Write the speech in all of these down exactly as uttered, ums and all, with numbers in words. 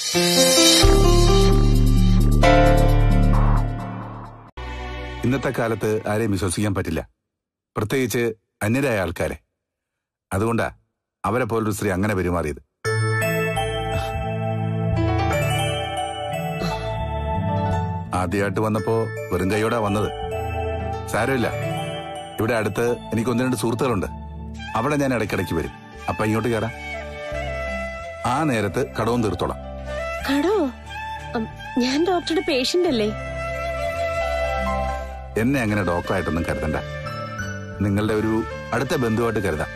ഇന്നത്തെ കാലത്ത് ആരെയും വിശ്വസിക്കാൻ പറ്റില്ല, പ്രത്യേകിച്ച് അന്യരായ ആൾക്കാരെ. അതുകൊണ്ടാ അവരെ പോലൊരു സ്ത്രീ അങ്ങനെ പെരുമാറിയത്. ആദ്യമായിട്ട് വന്നപ്പോ വെറും കൈയോടാ വന്നത്. സാരമില്ല, ഇവിടെ അടുത്ത് എനിക്ക് ഒന്ന് രണ്ട് സുഹൃത്തുക്കളുണ്ട്, അവിടെ ഞാൻ ഇടയ്ക്കിടയ്ക്ക് വരും. അപ്പൊ ഇങ്ങോട്ട് കയറാം. ആ നേരത്ത് കടവും തീർത്തോളാം. കടോ? ഞാൻ ഡോക്ടറുടെ പേഷ്യന്റ് അല്ലേ? എന്നെ അങ്ങനെ ഡോക്ടറായിട്ടൊന്നും കരുതണ്ട, നിങ്ങളുടെ ഒരു അടുത്ത ബന്ധുവായിട്ട് കരുതാം.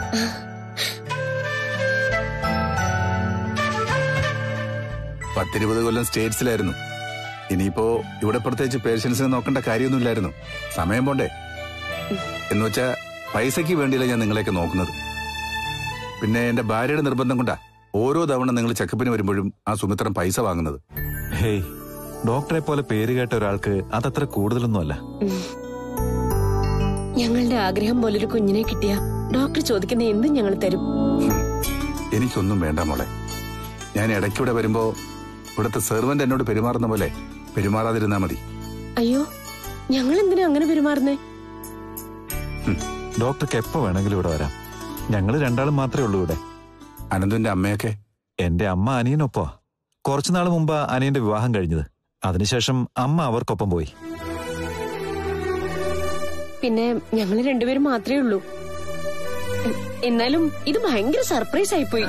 പത്തിരുപത് കൊല്ലം സ്റ്റേറ്റ്സിലായിരുന്നു. ഇനിയിപ്പോ ഇവിടെ പ്രത്യേകിച്ച് പേഷ്യൻസിനെ നോക്കേണ്ട കാര്യമൊന്നുമില്ലായിരുന്നു. സമയം പോണ്ടേ എന്ന് വെച്ചാ പൈസയ്ക്ക് വേണ്ടിയല്ല ഞാൻ നിങ്ങളെയൊക്കെ നോക്കുന്നത്. പിന്നെ എന്റെ ഭാര്യയുടെ നിർബന്ധം കൊണ്ടാ ഓരോ തവണ നിങ്ങൾ ചെക്കപ്പിന് വരുമ്പോഴും ആ സുമിത്രൻ പൈസ വാങ്ങുന്നത്. ഹേയ്, ഡോക്ടറെ പോലെ പേര് കേട്ട ഒരാൾക്ക് അതത്ര കൂടുതലൊന്നുമല്ല. ഞങ്ങളുടെ ആഗ്രഹം പോലൊരു കുഞ്ഞിനെ കിട്ടിയ ഡോക്ടർ ചോദിക്കുന്ന എന്തും ഞങ്ങൾ തരും. എനിക്കൊന്നും വേണ്ട മോളെ. ഞാൻ ഇടയ്ക്കൂടെ വരുമ്പോ ഇവിടുത്തെ സെർവന്റ് എന്നോട് പെരുമാറുന്ന പോലെ പെരുമാറാതിരുന്നാ മതി. അയ്യോ, ഞങ്ങൾ എന്തിനാ അങ്ങനെ പെരുമാറുന്നേ? ഡോക്ടർക്ക് എപ്പോ വേണമെങ്കിലും ഇവിടെ വരാം. ഞങ്ങള് രണ്ടാളും മാത്രമേ ഉള്ളൂ ഇവിടെ. അനന്തുവിന്റെ അമ്മയൊക്കെ? എന്റെ അമ്മ അനിയനൊപ്പോ. കുറച്ചുനാൾ മുമ്പ് അനിയന്റെ വിവാഹം കഴിഞ്ഞത്. അതിനുശേഷം അമ്മ അവർക്കൊപ്പം പോയി. പിന്നെ ഞങ്ങള് രണ്ടുപേരും മാത്രമേ ഉള്ളൂ. എന്നാലും ഇത് ഭയങ്കര സർപ്രൈസ് ആയിപ്പോയി.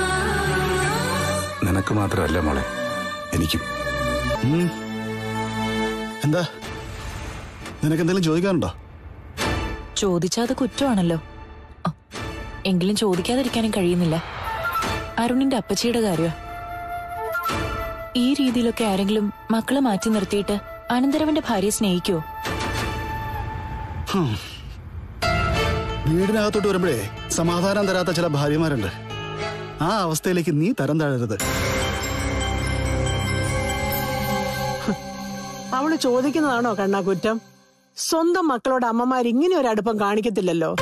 നിനക്ക് മാത്രമല്ല മോളെ, എനിക്കും. എന്താ, നിനക്കെന്തെങ്കിലും ചോദിക്കാനുണ്ടോ? ചോദിച്ചാൽ അത് കുറ്റമാണല്ലോ. എങ്കിലും ചോദിക്കാതിരിക്കാനും കഴിയുന്നില്ല. അരുണിന്റെ അപ്പച്ചിയുടെ കാര്യോ? ഈ രീതിയിലൊക്കെ ആരെങ്കിലും മക്കളെ മാറ്റി നിർത്തിയിട്ട് അനന്തരവന്റെ ഭാര്യയെ സ്നേഹിക്കുവോ? വീടിനകത്തോട്ട് വരുമ്പോഴേ സമാധാനം തരാത്ത ചില ഭാര്യമാരുണ്ട്. ആ അവസ്ഥയിലേക്ക് നീ തരം താഴരുത്. അവള് ചോദിക്കുന്നതാണോ കണ്ണാ കുറ്റം? സ്വന്തം മക്കളോട് അമ്മമാർ ഇങ്ങനെ ഒരു അടുപ്പം കാണിക്കത്തില്ലല്ലോ.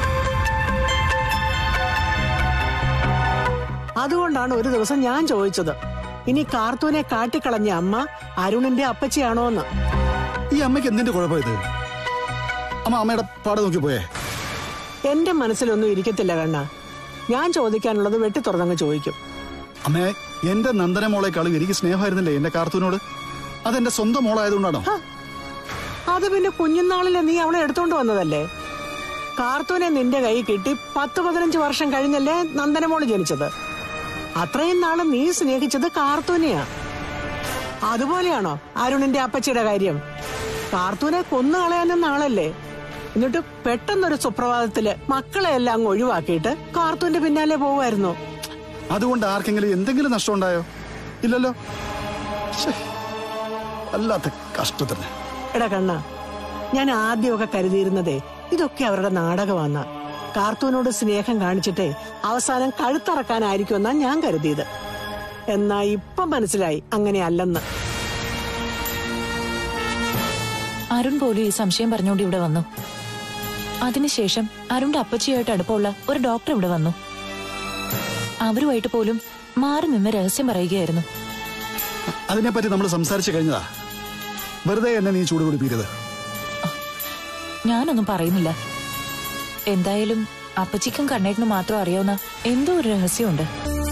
അതുകൊണ്ടാണ് ഒരു ദിവസം ഞാൻ ചോദിച്ചത്, ഇനി കാർത്തൂനെ കാട്ടിക്കളഞ്ഞ അമ്മ അരുണിന്റെ അപ്പച്ചിയാണോന്ന്. ഈ അമ്മയ്ക്ക് എന്തിന്റെ കുഴപ്പമായത്? അമ്മ അമ്മയുടെ പാട് നോക്കി പോയേ. എന്റെ മനസ്സിലൊന്നും ഇരിക്കത്തില്ല കണ്ണ. ഞാൻ ചോദിക്കാനുള്ളത് വെട്ടി തുറന്നങ്ങ് ചോദിക്കും. അമ്മേ, എന്റെ നന്ദന മോളെക്കാളും എനിക്ക് സ്നേഹമായിരുന്നില്ലേ എന്റെ കാർത്തൂനോട്? അതെന്റെ സ്വന്തം മോളായതുകൊണ്ടാണോ? അത് പിന്നെ കുഞ്ഞുനാളിലെ നീ അവളെ എടുത്തോണ്ട് വന്നതല്ലേ. കാർത്തൂനെ നിന്റെ കൈ കിട്ടി പത്ത് പതിനഞ്ച് വർഷം കഴിഞ്ഞല്ലേ നന്ദനമോള് ജനിച്ചത്. അത്രയും നാള് നീ സ്നേഹിച്ചത് കാർത്തൂനെയാ. അതുപോലെയാണോ അരുണിന്റെ അപ്പച്ചിയുടെ കാര്യം? കാർത്തൂനെ കൊന്നു കളയാനെന്ന ആളല്ലേ. എന്നിട്ട് പെട്ടെന്നൊരു സുപ്രഭാതത്തില് മക്കളെ എല്ലാം അങ്ങ് ഒഴിവാക്കിയിട്ട് കാർത്തൂന്റെ പിന്നാലെ പോവായിരുന്നു. അതുകൊണ്ട് ആർക്കെങ്കിലും എന്തെങ്കിലും നഷ്ടം ഉണ്ടായോ? ഇല്ലല്ലോ. അല്ലാത്ത കഷ്ടത്തിന്. എടാ കണ്ണ, ഞാൻ ആദ്യമൊക്കെ കരുതിയിരുന്നതേ ഇതൊക്കെ അവരുടെ നാടകമാണ്. കാർത്തൂനോട് സ്നേഹം കാണിച്ചിട്ടേ അവസാനം കഴുത്തറക്കാനായിരിക്കും എന്നാ ഞാൻ കരുതിയത്. എന്നാ ഇപ്പം മനസ്സിലായി അങ്ങനെയല്ലെന്ന്. അരുൺ പോലും ഈ സംശയം പറഞ്ഞുകൊണ്ട് ഇവിടെ വന്നു. അതിനുശേഷം അരുണിന്റെ അപ്പച്ചിയായിട്ട് അടുപ്പമുള്ള ഒരു ഡോക്ടർ ഇവിടെ വന്നു. അവരുമായിട്ട് പോലും മാറി നിന്ന് രഹസ്യം പറയുകയായിരുന്നു. അതിനെപ്പറ്റി നമ്മൾ സംസാരിച്ചു കഴിഞ്ഞതാ. വെറുതെ എന്നെ നീ ചൂട് കുടിപ്പിക്കരുത്. ഞാനൊന്നും പറയുന്നില്ല. എന്തായാലും അപ്പച്ചിക്കും കണ്ണേട്ടിനും മാത്രം അറിയാവുന്ന എന്തോ ഒരു രഹസ്യമുണ്ട്.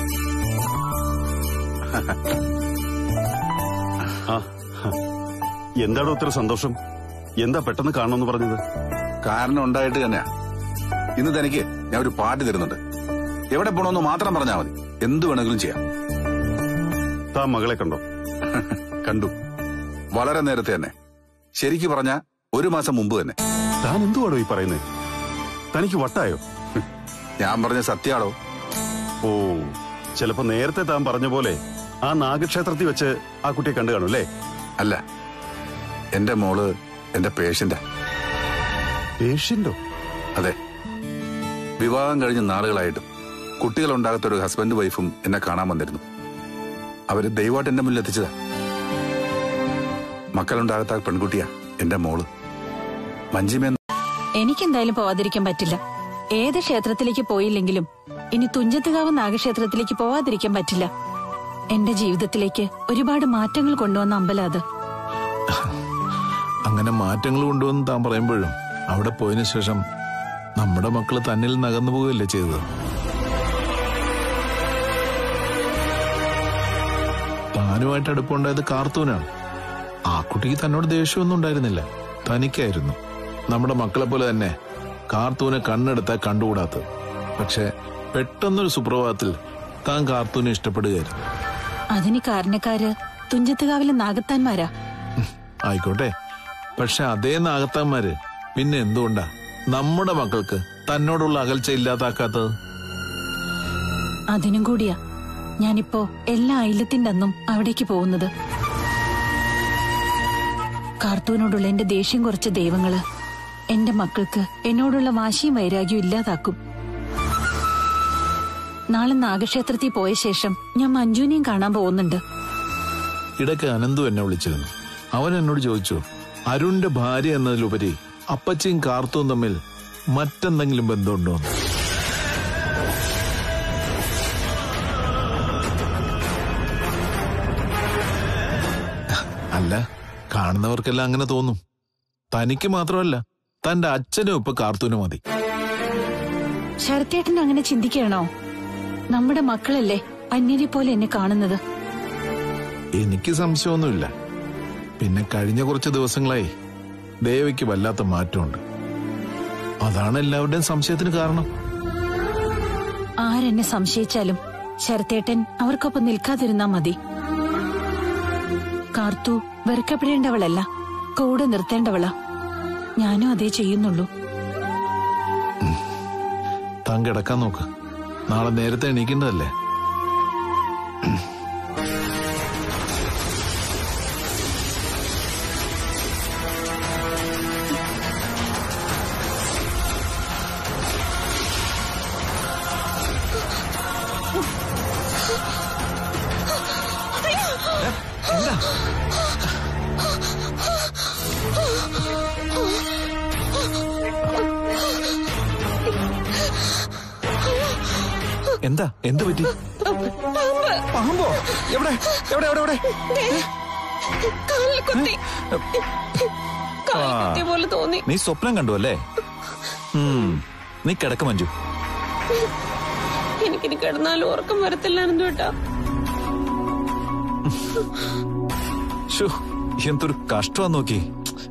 എന്താണോ ഇത്ര സന്തോഷം? എന്താ പെട്ടെന്ന് കാണണമെന്ന് പറഞ്ഞത്? കാരണം ഉണ്ടായിട്ട് തന്നെയാ. ഇന്ന് തനിക്ക് ഞാൻ ഒരു പാർട്ടി തരുന്നുണ്ട്. എവിടെ പോണോന്ന് മാത്രം പറഞ്ഞാൽ മതി, എന്തു വേണമെങ്കിലും ചെയ്യാം. താൻ മകളെ കണ്ടോ? കണ്ടു, വളരെ നേരത്തെ തന്നെ. ശരിക്കു പറഞ്ഞ ഒരു മാസം മുമ്പ് തന്നെ. താൻ എന്തുവാണോ ഈ പറയുന്നത്? തനിക്ക് വട്ടായോ? ഞാൻ പറഞ്ഞ സത്യാണോ? ഓ, ചിലപ്പോ നേരത്തെ താൻ പറഞ്ഞ പോലെ ആ നാഗക്ഷേത്രത്തിൽ വെച്ച് ആ കുട്ടിയെ കണ്ടു കാണും അല്ലേ? അല്ല, എന്റെ മോള് എന്റെ പേഷ്യന്റാ. പേഷ്യന്റോ? അതെ. വിവാഹം കഴിഞ്ഞ നാളുകളായിട്ടും കുട്ടികളുണ്ടാകാത്തൊരു ഹസ്ബൻഡ് വൈഫും എന്നെ കാണാൻ വന്നിരുന്നു. അവര് ദൈവമായിട്ട് എന്റെ മുന്നിൽ എത്തിച്ചതാ. മക്കളുണ്ടാകാത്ത പെൺകുട്ടിയാ എന്റെ മോള് മഞ്ജിമ. എനിക്കെന്തായാലും പോവാതിരിക്കാൻ പറ്റില്ല. ഏത് ക്ഷേത്രത്തിലേക്ക് പോയില്ലെങ്കിലും ഇനി തുഞ്ചത്തുകാവ് നാഗക്ഷേത്രത്തിലേക്ക് പോവാതിരിക്കാൻ പറ്റില്ല. എന്റെ ജീവിതത്തിലേക്ക് ഒരുപാട് മാറ്റങ്ങൾ കൊണ്ടുവന്ന അമ്പലം അത്. അങ്ങനെ മാറ്റങ്ങൾ കൊണ്ടുവന്ന് താൻ പറയുമ്പോഴും അവിടെ പോയതിനു ശേഷം നമ്മുടെ മക്കള് തന്നിൽ നകന്നു പോവുകയല്ലേ ചെയ്തത്. താനുമായിട്ട് അടുപ്പമുണ്ടായത് കാർത്തൂനാണ്. ആ കുട്ടിക്ക് തന്നോട് ദേഷ്യമൊന്നും ഉണ്ടായിരുന്നില്ല, തനിക്കായിരുന്നു. നമ്മുടെ മക്കളെ പോലെ തന്നെ കാർത്തൂനെ കണ്ണെടുത്താൽ കണ്ടുകൂടാത്തത്. പക്ഷെ പെട്ടെന്നൊരു സുപ്രഭാതത്തിൽ താൻ കാർത്തൂനെ ഇഷ്ടപ്പെടുകയായിരുന്നു. അതിന് കാരണക്കാര് തുഞ്ചത്തുകാവിലെ നാഗത്താന്മാരാ. ആയിക്കോട്ടെ, പക്ഷെ അതേ നാഗത്താന്മാര് പിന്നെ എന്തുകൊണ്ടാ നമ്മുടെ മക്കൾക്ക് തന്നോടുള്ള അകൽച്ച ഇല്ലാതാക്കാത്തത്? അതിനും കൂടിയാ ഞാനിപ്പോ എല്ലാ ഐല്യത്തിന്റെ അന്നും അവിടേക്ക് പോകുന്നത്. കാർത്തൂനോടുള്ള എന്റെ ദേഷ്യം കുറച്ച ദൈവങ്ങള് എന്റെ മക്കൾക്ക് എന്നോടുള്ള വാശിയും വൈരാഗ്യവും ഇല്ലാതാക്കും. നാളെ നാഗക്ഷേത്രത്തിൽ പോയ ശേഷം ഞാൻ മഞ്ജുവിനെയും കാണാൻ പോകുന്നുണ്ട്. ഇടയ്ക്ക് അനന്തു എന്നെ വിളിച്ചിരുന്നു. അവൻ എന്നോട് ചോദിച്ചു, അരുണിന്റെ ഭാര്യ എന്നതിലുപരി അപ്പച്ചിയും കാർത്തൂവും തമ്മിൽ മറ്റെന്തെങ്കിലും ബന്ധമുണ്ടോ? അല്ല, കാണുന്നവർക്കെല്ലാം അങ്ങനെ തോന്നും. തനിക്ക് മാത്രമല്ല, തന്റെ അച്ഛനും ഇപ്പൊ കാർത്തൂന് മതി. ശരത്തേട്ടൻ അങ്ങനെ ചിന്തിക്കണോ? നമ്മുടെ മക്കളല്ലേ അന്യരെ പോലെ എന്നെ കാണുന്നത്. എനിക്ക് സംശയമൊന്നുമില്ല. പിന്നെ കഴിഞ്ഞ കുറച്ച് ദിവസങ്ങളായി ദേവിക്ക് വല്ലാത്ത മാറ്റമുണ്ട്. അതാണ് എല്ലാവരുടെയും സംശയത്തിന് കാരണം. ആരെന്നെ സംശയിച്ചാലും ശരത്തേട്ടൻ അവർക്കൊപ്പം നിൽക്കാതിരുന്നാ മതി. കാർത്തു വെറുക്കപ്പെടേണ്ടവളല്ല, കൂടെ നിർത്തേണ്ടവളാ. ഞാനും അതേ ചെയ്യുന്നുള്ളൂ. താൻ കിടക്കാൻ നോക്ക്, നാളെ നേരത്തെ എണീക്കേണ്ടതല്ലേ. എന്താ എന്ത് പറ്റി? പാമ്പോ? എവിടെ എവിടെ എവിടെ എവിടെ? പോലെ തോന്നി. നീ സ്വപ്നം കണ്ടു അല്ലേ? നീ കിടക്ക മഞ്ജു. എനിക്കിനി കിടന്നാലും ഉറക്കം വരത്തില്ലാണെന്ന് കേട്ടാ. എന്തൊരു കഷ്ടമാ നോക്കി.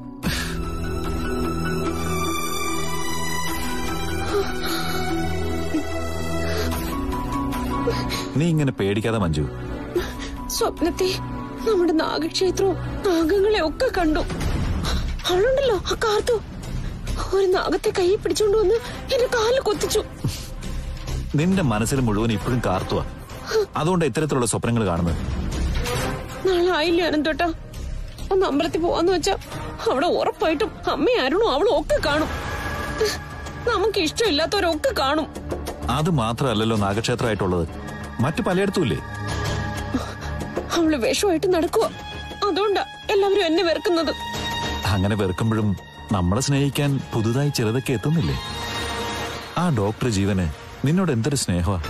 നീ ഇങ്ങനെ പേടിക്കാതെ മഞ്ജു. സ്വപ്നത്തെ നമ്മുടെ നാഗക്ഷേത്രവും നാഗങ്ങളെ ഒക്കെ കണ്ടു. അവളുണ്ടല്ലോ ആ കാർത്തു, ഒരു നാഗത്തെ കൈ പിടിച്ചോണ്ട് വന്ന് എന്റെ കാലിൽ കൊത്തിച്ചു. നിന്റെ മനസ്സിൽ മുഴുവൻ ഇപ്പോഴും കാർത്തുവാ. അതുകൊണ്ട് ഇത്തരത്തിലുള്ള സ്വപ്നങ്ങൾ കാണുന്നത്. നാളെ ആയില്ലേ അനന്തോട്ടാ? ഒന്ന് അമ്പലത്തിൽ പോവാന്ന് വെച്ചാ അവിടെ ഉറപ്പായിട്ടും അമ്മയും അരുണും അവളും ഒക്കെ കാണും. നമുക്ക് ഇഷ്ടമില്ലാത്തവരൊക്കെ കാണും. അത് മാത്രമല്ലല്ലോ നാഗക്ഷേത്രമായിട്ടുള്ളത്, മറ്റു പലയിടത്തുമില്ലേ? അവള് വേഷമായിട്ട് നടക്കുക. അതുകൊണ്ടാ എല്ലാവരും എന്നെ വെറുക്കുന്നത്. അങ്ങനെ വെറുക്കുമ്പോഴും നമ്മളെ സ്നേഹിക്കാൻ പുതുതായി ചിലതൊക്കെ എത്തുന്നില്ലേ? ആ ഡോക്ടർ ജീവന് നിന്നോട് എന്തൊരു സ്നേഹമാ.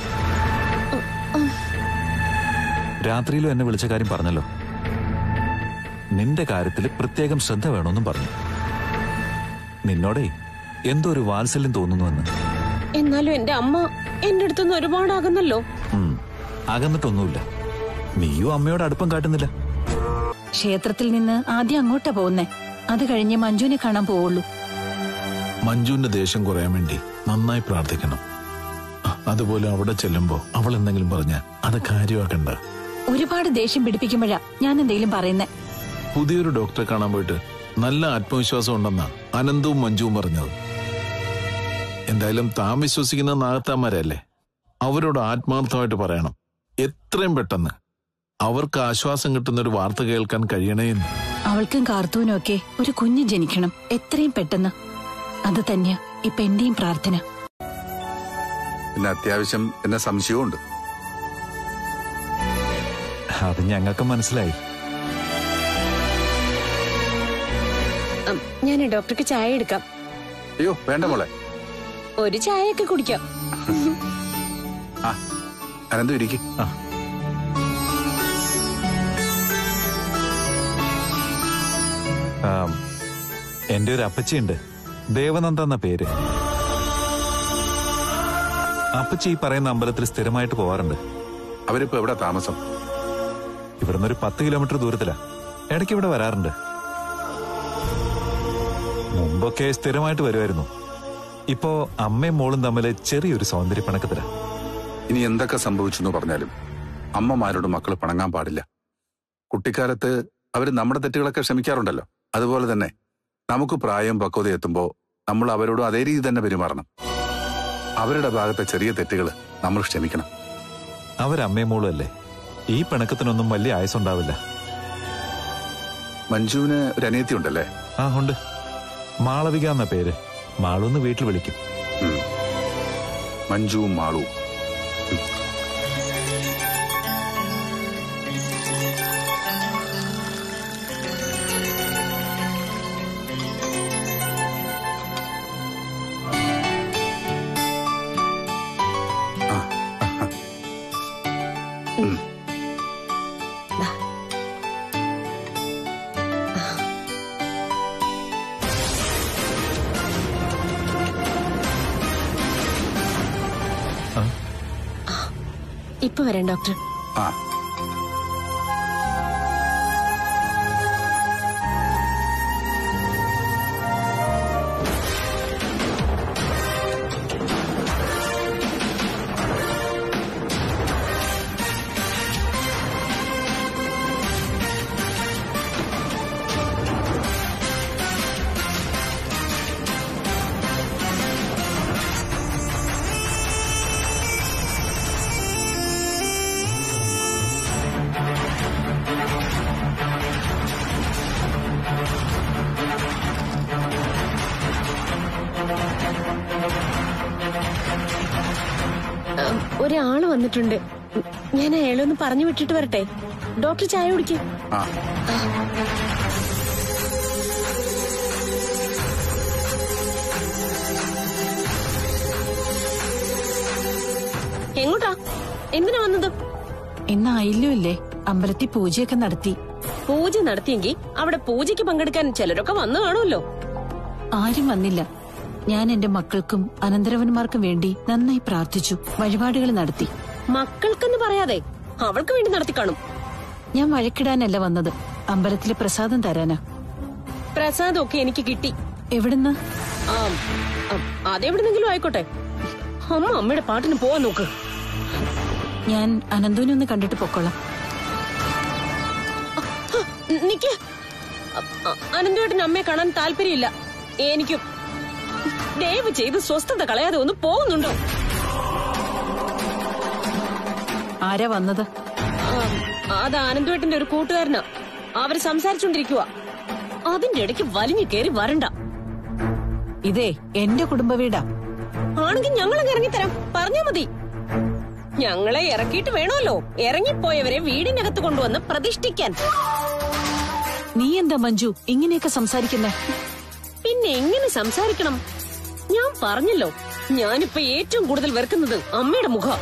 രാത്രിയിലും എന്നെ വിളിച്ച കാര്യം പറഞ്ഞല്ലോ. നിന്റെ കാര്യത്തിൽ പ്രത്യേകം ശ്രദ്ധ വേണമെന്നും പറഞ്ഞു. നിന്നോടേ എന്തോ ഒരു വാത്സല്യം തോന്നുന്നുവെന്ന്. എന്നാലും എന്റെ അമ്മ എന്റെ അടുത്തുനിന്ന് ഒരുപാട് അകന്നല്ലോ. അകന്നിട്ടൊന്നുമില്ല. നീയും അമ്മയോട് അടുപ്പം കാട്ടുന്നില്ല. ക്ഷേത്രത്തിൽ നിന്ന് ആദ്യം അങ്ങോട്ടാ പോകുന്നേ. അത് കഴിഞ്ഞ് മഞ്ജുവിനെ കാണാൻ പോവുള്ളൂ. മഞ്ജുവിന്റെ ദേഷ്യം കുറയാൻ വേണ്ടി നന്നായി പ്രാർത്ഥിക്കണം. അതുപോലെ അവിടെ ചെല്ലുമ്പോ അവൾ എന്തെങ്കിലും പറഞ്ഞ അത് കാര്യമാക്കണ്ട. ഒരുപാട് ദേഷ്യം പിടിപ്പിക്കുമ്പോഴാ ഞാൻ എന്തെങ്കിലും പറയുന്നേ. പുതിയൊരു ഡോക്ടറെ കാണാൻ പോയിട്ട് നല്ല ആത്മവിശ്വാസം ഉണ്ടെന്നാ അനന്തവും മഞ്ജുവും പറഞ്ഞത്. എന്തായാലും താൻ വിശ്വസിക്കുന്ന നാഗത്താന്മാരല്ലേ, അവരോട് ആത്മാർത്ഥമായിട്ട് പറയണം എത്രയും പെട്ടെന്ന് അവർക്ക് ആശ്വാസം കിട്ടുന്ന ഒരു വാർത്ത കേൾക്കാൻ കഴിയണേന്ന്. അവൾക്കും കാർത്തൂനും ഒക്കെ ഒരു കുഞ്ഞ് ജനിക്കണം എത്രയും പെട്ടെന്ന്. അത് തന്നെയാ ഇപ്പൊ എന്റെയും പ്രാർത്ഥന. പിന്നെ അത്യാവശ്യം എന്നെ സംശയമുണ്ട്. അത് ഞങ്ങൾക്ക് മനസ്സിലായി. ഞാൻ ഡോക്ടർക്ക് ചായ എടുക്കാം. അയ്യോ വേണ്ട മോളെ, ഒരു ചായയൊക്കെ കുടിക്കാം. ആ അനന്തു ഇരിക്കും. ആ എന്റെ ഒരു അപ്പച്ചിയുണ്ട്, ദേവനന്ദ എന്ന പേര്. അപ്പച്ചി ഈ പറയുന്ന അമ്പലത്തിൽ സ്ഥിരമായിട്ട് പോവാറുണ്ട്. അവരിപ്പോ എവിടെ താമസം? ഇവിടുന്ന് ഒരു പത്ത് കിലോമീറ്റർ ദൂരത്തിലാ. ഇടയ്ക്ക് ഇവിടെ വരാറുണ്ട്. മുമ്പൊക്കെ സ്ഥിരമായിട്ട് വരുമായിരുന്നു. ഇപ്പോ അമ്മയും മോളും തമ്മിൽ ചെറിയൊരു സൗന്ദര്യ പിണക്കത്തില. ഇനി എന്തൊക്കെ സംഭവിച്ചു എന്ന് പറഞ്ഞാലും അമ്മമാരോട് മക്കൾ പിണങ്ങാൻ പാടില്ല. കുട്ടിക്കാലത്ത് അവർ നമ്മുടെ തെറ്റുകളൊക്കെ ക്ഷമിക്കാറുണ്ടല്ലോ. അതുപോലെ തന്നെ നമുക്ക് പ്രായം പക്വത എത്തുമ്പോ നമ്മൾ അവരോട് അതേ രീതി തന്നെ പെരുമാറണം. അവരുടെ ഭാഗത്തെ ചെറിയ തെറ്റുകൾ നമ്മൾ ക്ഷമിക്കണം. അവരമ്മയും മോളും അല്ലേ, ഈ പിണക്കത്തിനൊന്നും വലിയ ആയുസുണ്ടാവില്ല. മഞ്ജുവിന് ഒരു അനിയത്തി ഉണ്ടല്ലേ? ആ ഉണ്ട്, മാളവിക എന്ന പേര്. മാളൂന്ന് വീട്ടിൽ വിളിക്കും. മഞ്ജുവും മാളുവും. ഇപ്പൊ വരാം ഡോക്ടർ. ആ ഒരാള് വന്നിട്ടുണ്ട്. ഞാൻ അയാളൊന്ന് പറഞ്ഞു വിട്ടിട്ട് വരട്ടെ. ഡോക്ടർ ചായ കുടിക്കും. എങ്ങോട്ടാ? എന്തിനാ വന്നത്? ഇന്ന് ആയില്ലേ, അമ്പലത്തിൽ പൂജയൊക്കെ നടത്തി. പൂജ നടത്തിയെങ്കിൽ അവിടെ പൂജയ്ക്ക് പങ്കെടുക്കാൻ ചിലരൊക്കെ വന്നു കാണുമല്ലോ. ആരും വന്നില്ല. ഞാൻ എന്റെ മക്കൾക്കും അനന്തരവന്മാർക്കും വേണ്ടി നന്നായി പ്രാർത്ഥിച്ചു, വഴിപാടുകൾ നടത്തി. മക്കൾക്കെന്ന് പറയാതെ അവൾക്ക് വേണ്ടി നടത്തി കാണും. ഞാൻ വഴക്കിടാനല്ല വന്നത്, അമ്പലത്തിലെ പ്രസാദം തരാനാ. പ്രസാദം ഒക്കെ എനിക്ക് കിട്ടി. എവിടുന്ന്? അതെവിടുന്നെങ്കിലും ആയിക്കോട്ടെ. അമ്മ അമ്മയുടെ പാട്ടിന് പോവാൻ നോക്ക്. ഞാൻ അനന്തുവിനെ ഒന്ന് കണ്ടിട്ട് പൊക്കോളാം. നിക്ക്. അനന്തുവേട്ടന് അമ്മയെ കാണാൻ താല്പര്യമില്ല. എനിക്കും. ദയവ് ചെയ്ത് സ്വസ്ഥത കളയാതെ ഒന്ന് പോകുന്നുണ്ടോ? ആരാ വന്നത്? അത് ആനന്ദവേട്ടന്റെ ഒരു കൂട്ടുകാരനാ. അവര് സംസാരിച്ചോണ്ടിരിക്കുക. അതിന്റെ ഇടയ്ക്ക് വലിഞ്ഞു കയറി വരണ്ട. ഇതേ എന്റെ കുടുംബ വീടാ. ആണെങ്കിൽ ഞങ്ങളങ്ങ് ഇറങ്ങിത്തരാം. പറഞ്ഞാ മതി. ഞങ്ങളെ ഇറക്കിയിട്ട് വേണമല്ലോ ഇറങ്ങിപ്പോയവരെ വീടിനകത്ത് കൊണ്ടുവന്ന് പ്രതിഷ്ഠിക്കാൻ. നീ എന്താ മഞ്ജു ഇങ്ങനെയൊക്കെ സംസാരിക്കുന്നേ? പിന്നെ എങ്ങനെ സംസാരിക്കണം? ഞാൻ പറഞ്ഞല്ലോ, ഞാനിപ്പോ ഏറ്റവും കൂടുതൽ വെറുക്കുന്നത് അമ്മയുടെ മുഖം.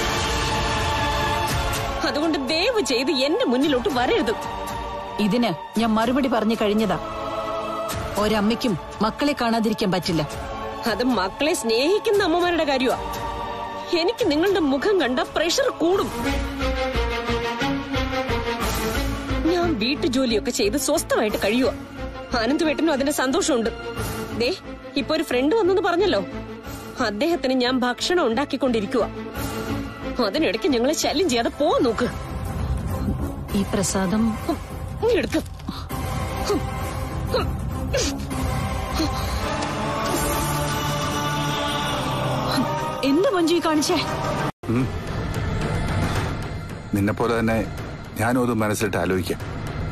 അതുകൊണ്ട് ദയവ് ചെയ്ത് എന്റെ മുന്നിലോട്ട് വരരുത്. ഇതിന് ഞാൻ മറുപടി പറഞ്ഞു കഴിഞ്ഞതാ. ഒരമ്മയ്ക്കും മക്കളെ കാണാതിരിക്കാൻ പറ്റില്ല. അത് മക്കളെ സ്നേഹിക്കുന്ന അമ്മമാരുടെ കാര്യമാ. എനിക്ക് നിങ്ങളുടെ മുഖം കണ്ട പ്രഷർ കൂടും. ഞാൻ വീട്ടുജോലിയൊക്കെ ചെയ്ത് സ്വസ്ഥമായിട്ട് കഴിയുക. ആനന്ദവേട്ടനും അതിന്റെ സന്തോഷമുണ്ട്. ദേ ഇപ്പൊ ഒരു ഫ്രണ്ട് വന്നെന്ന് പറഞ്ഞല്ലോ, അദ്ദേഹത്തിന് ഞാൻ ഭക്ഷണം ഉണ്ടാക്കിക്കൊണ്ടിരിക്കുക. അതിനിടയ്ക്ക് ഞങ്ങളെ ശല്യം ചെയ്യാതെ പോ നോക്ക്. ഈ പ്രസാദം എടുക്ക. എന്താ മഞ്ജു കാണിച്ചേ? നിന്നെ പോലെ തന്നെ ഞാനും അത് മനസ്സിലിട്ട് ആലോചിക്കാം.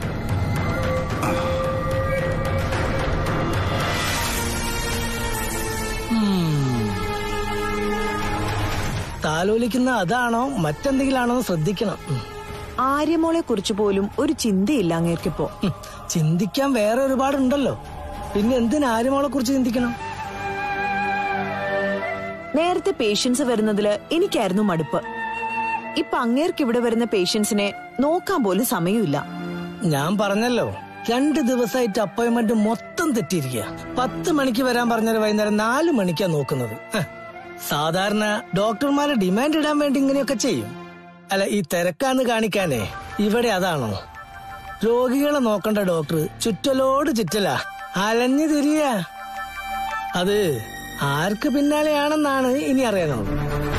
താലോലിക്കുന്ന അതാണോ മറ്റെന്തെങ്കിലും ആണോ ശ്രദ്ധിക്കണം. ആര്യമോളെ കുറിച്ച് പോലും ഒരു ചിന്തയില്ല അങ്ങേർക്കിപ്പോ. ചിന്തിക്കാൻ വേറെ ഒരുപാടുണ്ടല്ലോ. പിന്നെ എന്തിന് ആര്യമോളെ കുറിച്ച് ചിന്തിക്കണം? നേരത്തെ പേഷ്യൻസ് വരുന്നതില് എനിക്കായിരുന്നു മടുപ്പ്. ഇപ്പൊ അങ്ങേർക്ക് ഇവിടെ വരുന്ന പേഷ്യൻസിനെ നോക്കാൻ പോലും സമയമില്ല. ഞാൻ പറഞ്ഞല്ലോ, രണ്ട് ദിവസമായിട്ട് അപ്പോയിന്റ്മെന്റ് മൊത്തം തെറ്റിയിരിക്കുക. പത്ത് മണിക്ക് വരാൻ പറഞ്ഞാൽ വൈകുന്നേരം നാല് മണിക്കാ നോക്കുന്നത്. സാധാരണ ഡോക്ടർമാരെ ഡിമാൻഡ് ഇടാൻ വേണ്ടി ഇങ്ങനെയൊക്കെ ചെയ്യും. അല്ല, ഈ തിരക്കാന്ന് കാണിക്കാനേ. ഇവിടെ അതാണോ? രോഗികളെ നോക്കേണ്ട ഡോക്ടർ ചുറ്റലോട് ചുറ്റല അലഞ്ഞു തിരിയ. അത് ആർക്ക് പിന്നാലെയാണെന്നാണ് ഇനി അറിയാനുള്ളത്.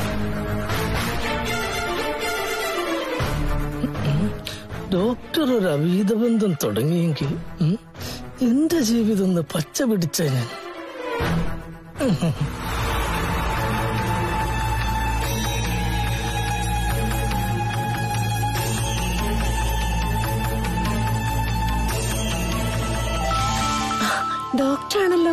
ഡോക്ടർ ഒരു അവീതബന്ധം തുടങ്ങിയെങ്കിൽ എന്റെ ജീവിതം ഒന്ന് പച്ച പിടിച്ചേനെ. ഡോക്ടറാണല്ലോ.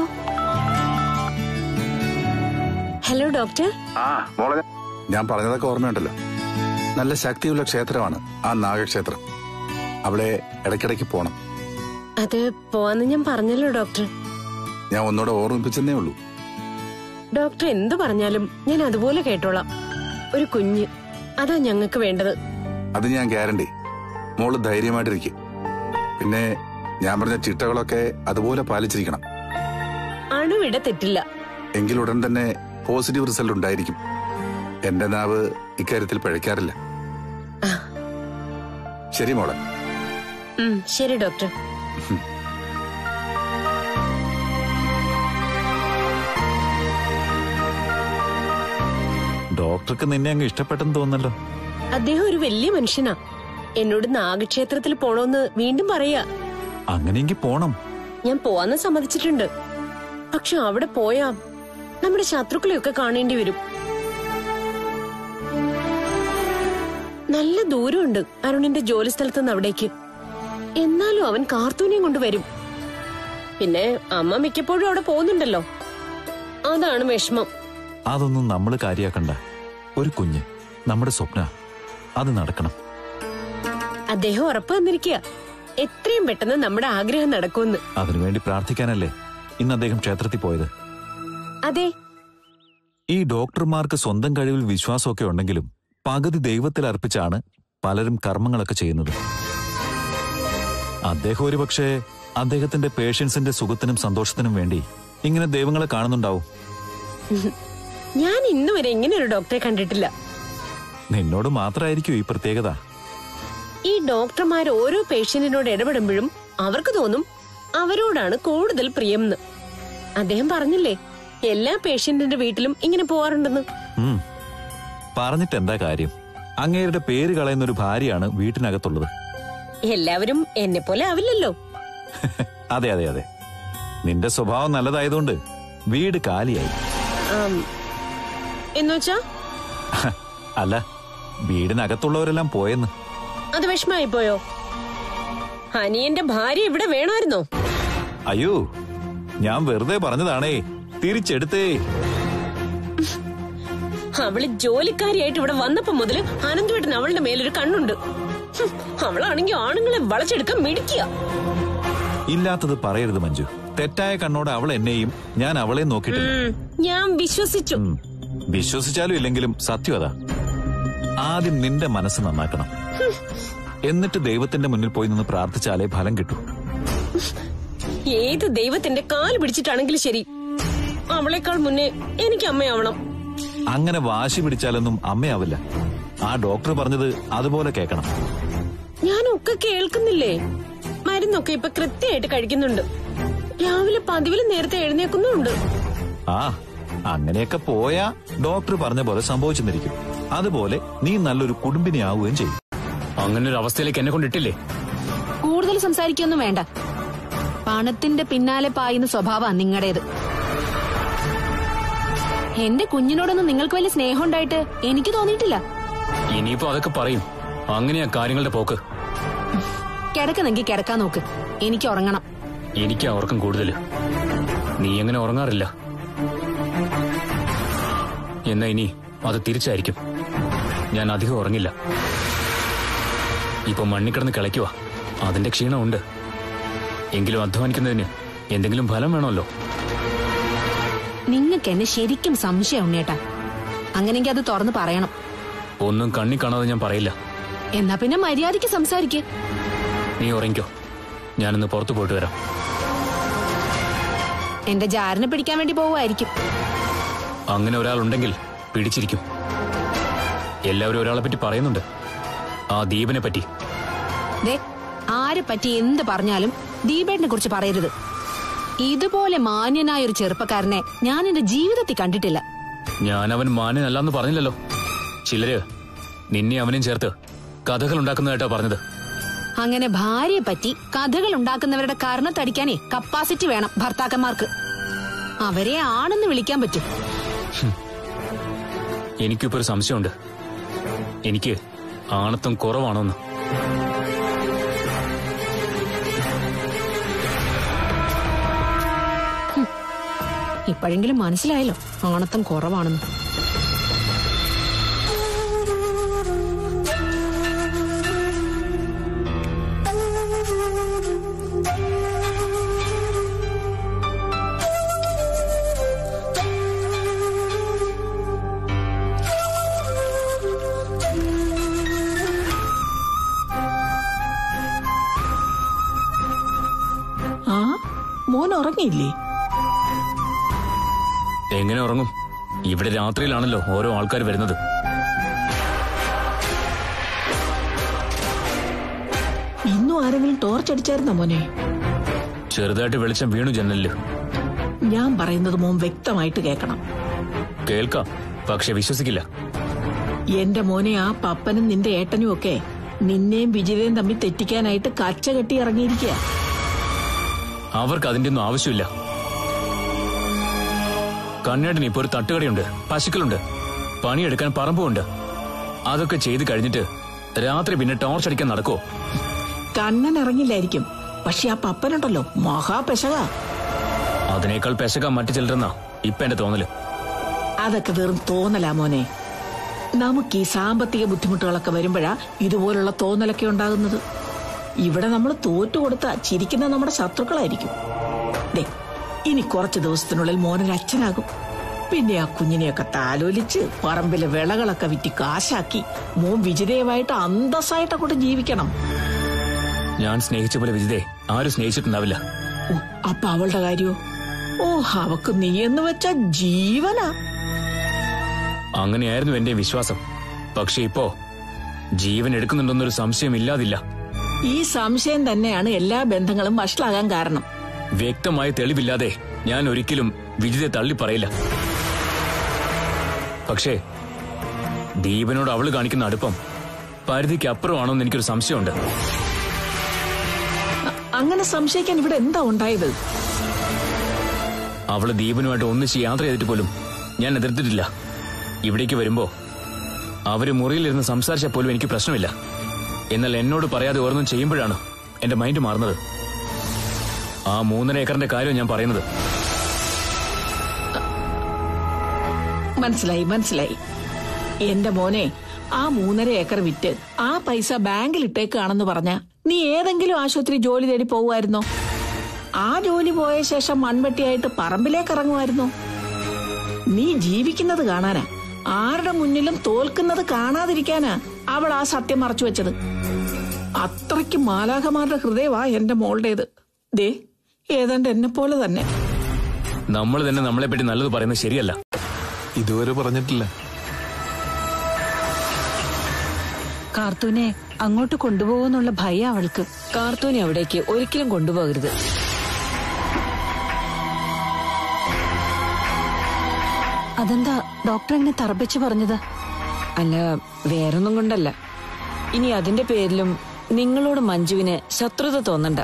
Hello doctor. ഞാൻ പറഞ്ഞതൊക്കെ ഓർമ്മയുണ്ടല്ലോ. നല്ല ശക്തിയുള്ള ക്ഷേത്രമാണ് ആ നാഗക്ഷേത്രം. അവിടെ ഇടയ്ക്കിടയ്ക്ക് പോണം. അത് പോവാന്ന് ഞാൻ പറഞ്ഞല്ലോ ഡോക്ടർ. ഞാൻ ഒന്നുകൂടെ ഓർമ്മിപ്പിച്ചെന്നേ ഉള്ളൂ. ഡോക്ടർ എന്തു പറഞ്ഞാലും ഞാൻ അതുപോലെ കേട്ടോളാം. ഒരു കുഞ്ഞ്, അതാ ഞങ്ങൾക്ക് വേണ്ടത്. അത് ഞാൻ ഗ്യാരണ്ടി. മോള് ധൈര്യമായിട്ടിരിക്കും. പിന്നെ ഞാൻ പറഞ്ഞ ചിട്ടകളൊക്കെ അതുപോലെ പാലിച്ചിരിക്കണം. അണുവിട തെറ്റില്ല. എങ്കിൽ ഉടൻ തന്നെ പോസിറ്റീവ് റിസൾട്ട് ഉണ്ടായിരിക്കും. എന്റെ നാവ് ഇക്കാര്യത്തിൽ പിഴയ്ക്കാറില്ല. ശരി മോളെ. ശരി ഡോക്ടർ. ഡോക്ടർക്ക് നിന്നെ അങ്ങ് ഇഷ്ടപ്പെട്ടെന്ന് തോന്നല്ലോ. അദ്ദേഹം ഒരു വലിയ മനുഷ്യനാ. എന്നോട് നാഗക്ഷേത്രത്തിൽ പോണോന്ന് വീണ്ടും പറയാ. അങ്ങനെയെങ്കിൽ പോണം. ഞാൻ പോവാന്ന് സമ്മതിച്ചിട്ടുണ്ട്. പക്ഷെ അവിടെ പോയാ നമ്മുടെ ശത്രുക്കളെയൊക്കെ കാണേണ്ടി വരും. നല്ല ദൂരമുണ്ട് അരുണിന്റെ ജോലി സ്ഥലത്ത് നിന്ന് അവിടേക്ക്. എന്നാലും അവൻ കാർത്തൂനെയും കൊണ്ടുവരും. പിന്നെ അമ്മ മിക്കപ്പോഴും അവിടെ പോകുന്നുണ്ടല്ലോ. അതാണ് വിഷമം. അതൊന്നും നമ്മൾ കാര്യാക്കണ്ട. ഒരു കുഞ്ഞ്, നമ്മുടെ സ്വപ്ന, അത് നടക്കണം. അദ്ദേഹം ഉറപ്പ് വന്നിരിക്കുക എത്രയും പെട്ടെന്ന് നമ്മുടെ ആഗ്രഹം നടക്കുമെന്ന്. അതിനുവേണ്ടി പ്രാർത്ഥിക്കാനല്ലേ ഇന്ന് അദ്ദേഹം ക്ഷേത്രത്തിൽ പോയത്. അതെ. ഈ ഡോക്ടർമാർക്ക് സ്വന്തം കഴിവിൽ വിശ്വാസമൊക്കെ ഉണ്ടെങ്കിലും പകുതി ദൈവത്തിൽ അർപ്പിച്ചാണ് പലരും കർമ്മങ്ങളൊക്കെ ചെയ്യുന്നത്. അദ്ദേഹം ഒരു പക്ഷേ അദ്ദേഹത്തിന്റെ പേഷ്യൻസിന്റെ സുഖത്തിനും സന്തോഷത്തിനും വേണ്ടി ഇങ്ങനെ ദൈവങ്ങളെ കാണുന്നുണ്ടാവും. ഞാൻ ഇന്നുവരെ ഇങ്ങനെ ഒരു ഡോക്ടറെ കണ്ടിട്ടില്ല. നിന്നോട് മാത്രമായിരിക്കും ഈ പ്രത്യേകത. ഈ ഡോക്ടർമാർ ഓരോ പേഷ്യന്റിനോട് ഇടപെടുമ്പോഴും അവർക്ക് തോന്നും അവരോടാണ് കൂടുതൽ പ്രിയംന്ന്. അദ്ദേഹം പറഞ്ഞില്ലേ എല്ലാ പേഷ്യന്റിന്റെ വീട്ടിലും ഇങ്ങനെ പോവാറുണ്ടെന്ന്. പറഞ്ഞിട്ട് എന്താ കാര്യം? അങ്ങേരുടെ പേര് കളയുന്ന ഒരു ഭാര്യയാണ് വീട്ടിനകത്തുള്ളത്. എല്ലാവരും എന്നെ പോലെ ആവില്ലല്ലോ. അതെ അതെ അതെ, നിന്റെ സ്വഭാവം നല്ലതായതുകൊണ്ട് വീട് കാലിയായി. എന്നുവെച്ചാ? അല്ല, വീടിനകത്തുള്ളവരെല്ലാം പോയെന്ന്. അത് വിഷമായി പോയോ? അനിയന്റെ ഭാര്യ ഇവിടെ വേണമായിരുന്നോ? അയ്യോ, ഞാൻ വെറുതെ പറഞ്ഞതാണേ, തിരിച്ചെടുത്തേ. അവള് ജോലിക്കാരിയായിട്ട് ഇവിടെ വന്നപ്പോ മുതല് അനന്തുവേട്ടൻ അവളുടെ മേലൊരു കണ്ണുണ്ട്. അവളാണെങ്കിൽ ആണുങ്ങളെ വളച്ചെടുക്കാൻ മിടിക്കുക. ഇല്ലാത്തത് പറയരുത് മഞ്ജു. തെറ്റായ കണ്ണോടെ അവൾ എന്നെയും ഞാൻ അവളെ നോക്കിയിട്ടില്ല. ഞാൻ വിശ്വസിച്ചു. വിശ്വസിച്ചാലും ഇല്ലെങ്കിലും സത്യം അതാ. ആദ്യം നിന്റെ മനസ്സ് നന്നാക്കണം. എന്നിട്ട് ദൈവത്തിന്റെ മുന്നിൽ പോയി നിന്ന് പ്രാർത്ഥിച്ചാലേ ഫലം കിട്ടൂ. ഏത് ദൈവത്തിന്റെ കാല് പിടിച്ചിട്ടാണെങ്കിലും ശരി, അവളെക്കാൾ മുന്നേ എനിക്ക് അമ്മയാവണം. അങ്ങനെ വാശി പിടിച്ചാലൊന്നും അമ്മയാവില്ല. ആ ഡോക്ടർ പറഞ്ഞത് അതുപോലെ കേൾക്കണം. ഞാനൊക്കെ കേൾക്കുന്നില്ലേ? മരുന്നൊക്കെ ഇപ്പൊ കൃത്യമായിട്ട് കഴിക്കുന്നുണ്ട്. രാവിലെ പതിവില് നേരത്തെ എഴുന്നേക്കുന്നുണ്ട്. ആ, അങ്ങനെയൊക്കെ പോയാ ഡോക്ടർ പറഞ്ഞ പോലെ സംഭവിച്ചെന്നിരിക്കും. അതുപോലെ നീ നല്ലൊരു കുടുംബിനിയാവുകയും ചെയ്യും. അങ്ങനെ ഒരു അവസ്ഥയിലേക്ക് എന്നെ കൊണ്ടിട്ടില്ലേ? കൂടുതൽ സംസാരിക്കൊന്നും വേണ്ട. പണത്തിന്റെ പിന്നാലെ പായുന്ന സ്വഭാവമാണ് നിങ്ങളുടേത്. എന്റെ കുഞ്ഞിനോടൊന്നും നിങ്ങൾക്ക് വലിയ സ്നേഹം ഉണ്ടായിട്ട് എനിക്ക് തോന്നിയിട്ടില്ല. ഇനിയിപ്പോ അതൊക്കെ പറയും. അങ്ങനെയാ കാര്യങ്ങളുടെ പോക്ക്. കിടക്കുന്നെങ്കിൽ കിടക്കാൻ നോക്ക്. എനിക്ക് ഉറങ്ങണം. എനിക്കാ ഉറക്കം കൂടുതല്. നീ എങ്ങനെ ഉറങ്ങാറില്ല. എന്നാ ഇനി അത് തിരിച്ചായിരിക്കും. ഞാൻ അധികം ഉറങ്ങില്ല. ഇപ്പൊ മണ്ണിക്കിടന്ന് കിളയ്ക്കുവാ. അതിന്റെ ക്ഷീണമുണ്ട്. എങ്കിലും അധ്വാനിക്കുന്നതിന് എന്തെങ്കിലും ഫലം വേണമല്ലോ. നിങ്ങൾക്ക് എന്നെ ശരിക്കും സംശയം ഉണ്ണേട്ടാ. അങ്ങനെങ്കിൽ അത് തുറന്ന് പറയണം. ഒന്നും കണ്ണി കാണാതെ ഞാൻ പറയില്ല. എന്നാ പിന്നെ മര്യാദയ്ക്ക് സംസാരിക്കേ. നീ ഉറങ്ങിക്കോ. ഞാനിന്ന് പുറത്തു പോയിട്ട് വരാം. എന്റെ ജാരനെ പിടിക്കാൻ വേണ്ടി പോവുമായിരിക്കും. അങ്ങനെ ഒരാളുണ്ടെങ്കിൽ പിടിച്ചിരിക്കും. എല്ലാവരും ഒരാളെ പറ്റി പറയുന്നുണ്ട്, ആ ദീപനെ പറ്റി. ദേ, ആരെ പറ്റി എന്ത് പറഞ്ഞാലും ദീപേട്ടിനെ കുറിച്ച് പറയരുത്. ഇതുപോലെ മാന്യനായ ഒരു ചെറുപ്പക്കാരനെ ഞാൻ എന്റെ ജീവിതത്തിൽ കണ്ടിട്ടില്ല. ഞാൻ അവൻ മാന്യനല്ലെന്ന് പറഞ്ഞില്ലല്ലോ. ചിലര് നിന്നെ അവനും ചേർത്ത് കഥകൾ ഉണ്ടാക്കുന്നതായിട്ടാ പറഞ്ഞത്. അങ്ങനെ ഭാര്യയെ പറ്റി കഥകൾ ഉണ്ടാക്കുന്നവരുടെ കർണത്തടിക്കാനേ കപ്പാസിറ്റി വേണം ഭർത്താക്കന്മാർക്ക്. അവരെ ആണെന്ന് വിളിക്കാൻ പറ്റും. എനിക്കിപ്പോ ഒരു സംശയമുണ്ട്, എനിക്ക് ആണത്വം കുറവാണോന്ന്. ഇപ്പോഴെങ്കിലും മനസ്സിലായല്ലോ ആണത്വം കുറവാണെന്ന്. ആ മോൻ ഉറങ്ങിയില്ലേ? എങ്ങനെ ഉറങ്ങും? ഇവിടെ രാത്രിയിലാണല്ലോ ഓരോ ആൾക്കാർ വരുന്നത്. ഇന്നും ആരെങ്കിലും ടോർച്ച് അടിച്ചായിരുന്നോ മോനെ? ചെറുതായിട്ട് വെളിച്ചം വീണു ജനലില്. ഞാൻ പറയുന്നത് മോൻ വ്യക്തമായിട്ട് കേൾക്കണം. കേൾക്കാം, പക്ഷെ വിശ്വസിക്കില്ല. എന്റെ മോനെ, ആ പപ്പനും നിന്റെ ഏട്ടനും ഒക്കെ നിന്നെയും വിജിതയും തമ്മിൽ തെറ്റിക്കാനായിട്ട് കച്ച കെട്ടി ഇറങ്ങിയിരിക്കുക. അവർക്ക് അതിന്റെ ഒന്നും ആവശ്യമില്ല. കണ്ണേട്ടന് ഇപ്പൊ ഒരു തട്ടുകടയുണ്ട്, പശുക്കളുണ്ട്, പണിയെടുക്കാൻ പറമ്പുണ്ട്. അതൊക്കെ ചെയ്ത് കഴിഞ്ഞിട്ട് രാത്രി പിന്നെ ടോർച്ച് അടിക്കാൻ നടക്കുവോ? കണ്ണൻ ഇറങ്ങില്ലായിരിക്കും, പക്ഷെ ആ പപ്പനുണ്ടല്ലോ മഹാപെശക. അതിനേക്കാൾ പെശക മറ്റു ചിലരെന്നാ ഇപ്പൊ എന്റെ തോന്നല്. അതൊക്കെ വെറും തോന്നലാ മോനെ. നമുക്ക് ഈ സാമ്പത്തിക ബുദ്ധിമുട്ടുകളൊക്കെ വരുമ്പോഴാ ഇതുപോലുള്ള തോന്നലൊക്കെ ഉണ്ടാകുന്നത്. ഇവിടെ നമ്മൾ തോറ്റുകൊടുത്ത ചിരിക്കുന്ന നമ്മുടെ ശത്രുക്കളായിരിക്കും. ദേ, ഇനി കുറച്ചു ദിവസത്തിനുള്ളിൽ മോനൊരു അച്ഛനാകും. പിന്നെ ആ കുഞ്ഞിനെയൊക്കെ താലോലിച്ച് പറമ്പിലെ വിളകളൊക്കെ വിറ്റ് കാശാക്കി മോൻ വിജിതയുമായിട്ട് അന്തസ്സായിട്ട് അങ്ങോട്ട് ജീവിക്കണം. ഞാൻ സ്നേഹിച്ച പോലെ വിജിതയെ ആരും സ്നേഹിച്ചിട്ടുണ്ടാവില്ല. അപ്പൊ അവളുടെ കാര്യോ? ഓ, അവക്ക് നീ എന്ന് വെച്ച ജീവനാ. അങ്ങനെയായിരുന്നു എന്റെ വിശ്വാസം. പക്ഷെ ഇപ്പോ ജീവൻ എടുക്കുന്നുണ്ടെന്നൊരു സംശയം ഇല്ലാതില്ല. ഈ സംശയം തന്നെയാണ് എല്ലാ ബന്ധങ്ങളും വഷളാകാൻ കാരണം. വ്യക്തമായ തെളിവില്ലാതെ ഞാൻ ഒരിക്കലും വിജിതയെ തള്ളി പറയില്ല. പക്ഷേ ദീപനോട് അവള് കാണിക്കുന്ന അടുപ്പം പരിധിക്ക് അപ്പുറമാണോന്ന് എനിക്കൊരു സംശയമുണ്ട്. അങ്ങനെ സംശയിക്കാൻ ഇവിടെ എന്താ ഉണ്ടായത്? അവള് ദീപനുമായിട്ട് ഒന്നിച്ച് യാത്ര ചെയ്തിട്ട് പോലും ഞാൻ എതിർത്തിട്ടില്ല. ഇവിടേക്ക് വരുമ്പോ അവര് മുറിയിലിരുന്ന് സംസാരിച്ചാൽ പോലും എനിക്ക് പ്രശ്നമില്ല. എന്നാൽ എന്നോട് പറയാതെ ഓരോന്നും ചെയ്യുമ്പോഴാണ് എന്റെ മൈൻഡ് മാറുന്നത്. ആ മൂന്നര ഏക്കറിന്റെ കാര്യം ഞാൻ പറയുന്നത്. മനസ്സിലായി മനസ്സിലായി എന്റെ മോനെ. ആ മൂന്നര ഏക്കർ വിറ്റ് ആ പൈസ ബാങ്കിൽ ഇട്ടേക്കാണെന്ന് പറഞ്ഞ നീ ഏതെങ്കിലും ആശുപത്രി ജോലി തേടി പോവുമായിരുന്നോ? ആ ജോലി പോയ ശേഷം മൺവെട്ടിയായിട്ട് പറമ്പിലേക്ക് ഇറങ്ങുമായിരുന്നോ? നീ ജീവിക്കുന്നത് കാണാനാ, ആരുടെ മുന്നിലും തോൽക്കുന്നത് കാണാതിരിക്കാനാ അവൾ ആ സത്യം മറച്ചു വെച്ചത്. അത്രയ്ക്ക് മാലാഖമാരുടെ ഹൃദയവാ എന്റെ മോളുടേത്. ദേ, ഏതാണ്ട് എന്നെ പോലെ തന്നെ. നമ്മൾ തന്നെ നമ്മളെ പറ്റി നല്ലത് പറയുന്നത് ശരിയല്ല. ഇതുവരെ പറഞ്ഞിട്ടില്ല. കാർത്തൂനെ അങ്ങോട്ട് കൊണ്ടുപോകുന്നുള്ള ഭയം അവൾക്ക്. കാർത്തൂനെ അവിടേക്ക് ഒരിക്കലും കൊണ്ടുപോകരുത്. അതെന്താ ഡോക്ടർ എങ്ങനെ തറപ്പിച്ചു പറഞ്ഞത്? അല്ല, വേറൊന്നും കൊണ്ടല്ല. ഇനി അതിന്റെ പേരിലും നിങ്ങളോട് മഞ്ജുവിന് ശത്രുത തോന്നണ്ട.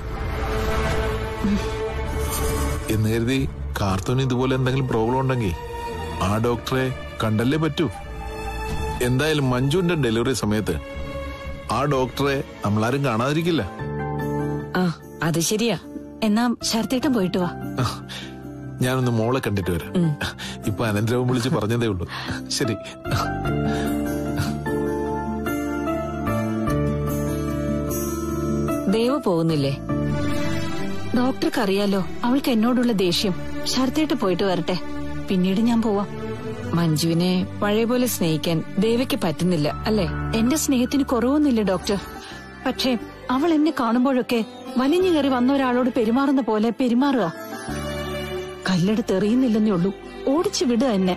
എന്ന് കരുതി കാർത്തൂന് ഇതുപോലെ എന്തെങ്കിലും പ്രോബ്ലം ഉണ്ടെങ്കിൽ ആ ഡോക്ടറെ കണ്ടല്ലേ പറ്റൂ. എന്തായാലും മഞ്ജുവിന്റെ ഡെലിവറി സമയത്ത് ആ ഡോക്ടറെ നമ്മളാരും കാണാതിരിക്കില്ല. ആ, അത് ശരിയാ. എന്നാ ശരത്തേട്ടൻ പോയിട്ട് വാ. ഞാനൊന്ന് മോളെ കണ്ടിട്ട് വരാം. ഇപ്പൊ അനന്തരവും വിളിച്ച് പറഞ്ഞതേ ഉള്ളൂ. ശരി. ദേവ പോകുന്നില്ലേ? ഡോക്ടർക്ക് അറിയാലോ അവൾക്ക് എന്നോടുള്ള ദേഷ്യം. ശരത്തേട്ട് പോയിട്ട് വരട്ടെ, പിന്നീട് ഞാൻ പോവാം. മഞ്ജുവിനെ പഴയ പോലെ സ്നേഹിക്കാൻ ദേവയ്ക്ക് പറ്റുന്നില്ല അല്ലേ? എന്റെ സ്നേഹത്തിന് കുറവൊന്നുമില്ല ഡോക്ടർ. പക്ഷേ അവൾ എന്നെ കാണുമ്പോഴൊക്കെ വലിഞ്ഞു കയറി വന്ന ഒരാളോട് പെരുമാറുന്ന പോലെ പെരുമാറുക. കല്ലെടുത്ത് എറിയുന്നില്ലെന്നേ ഉള്ളൂ, ഓടിച്ചു വിടുക എന്നെ.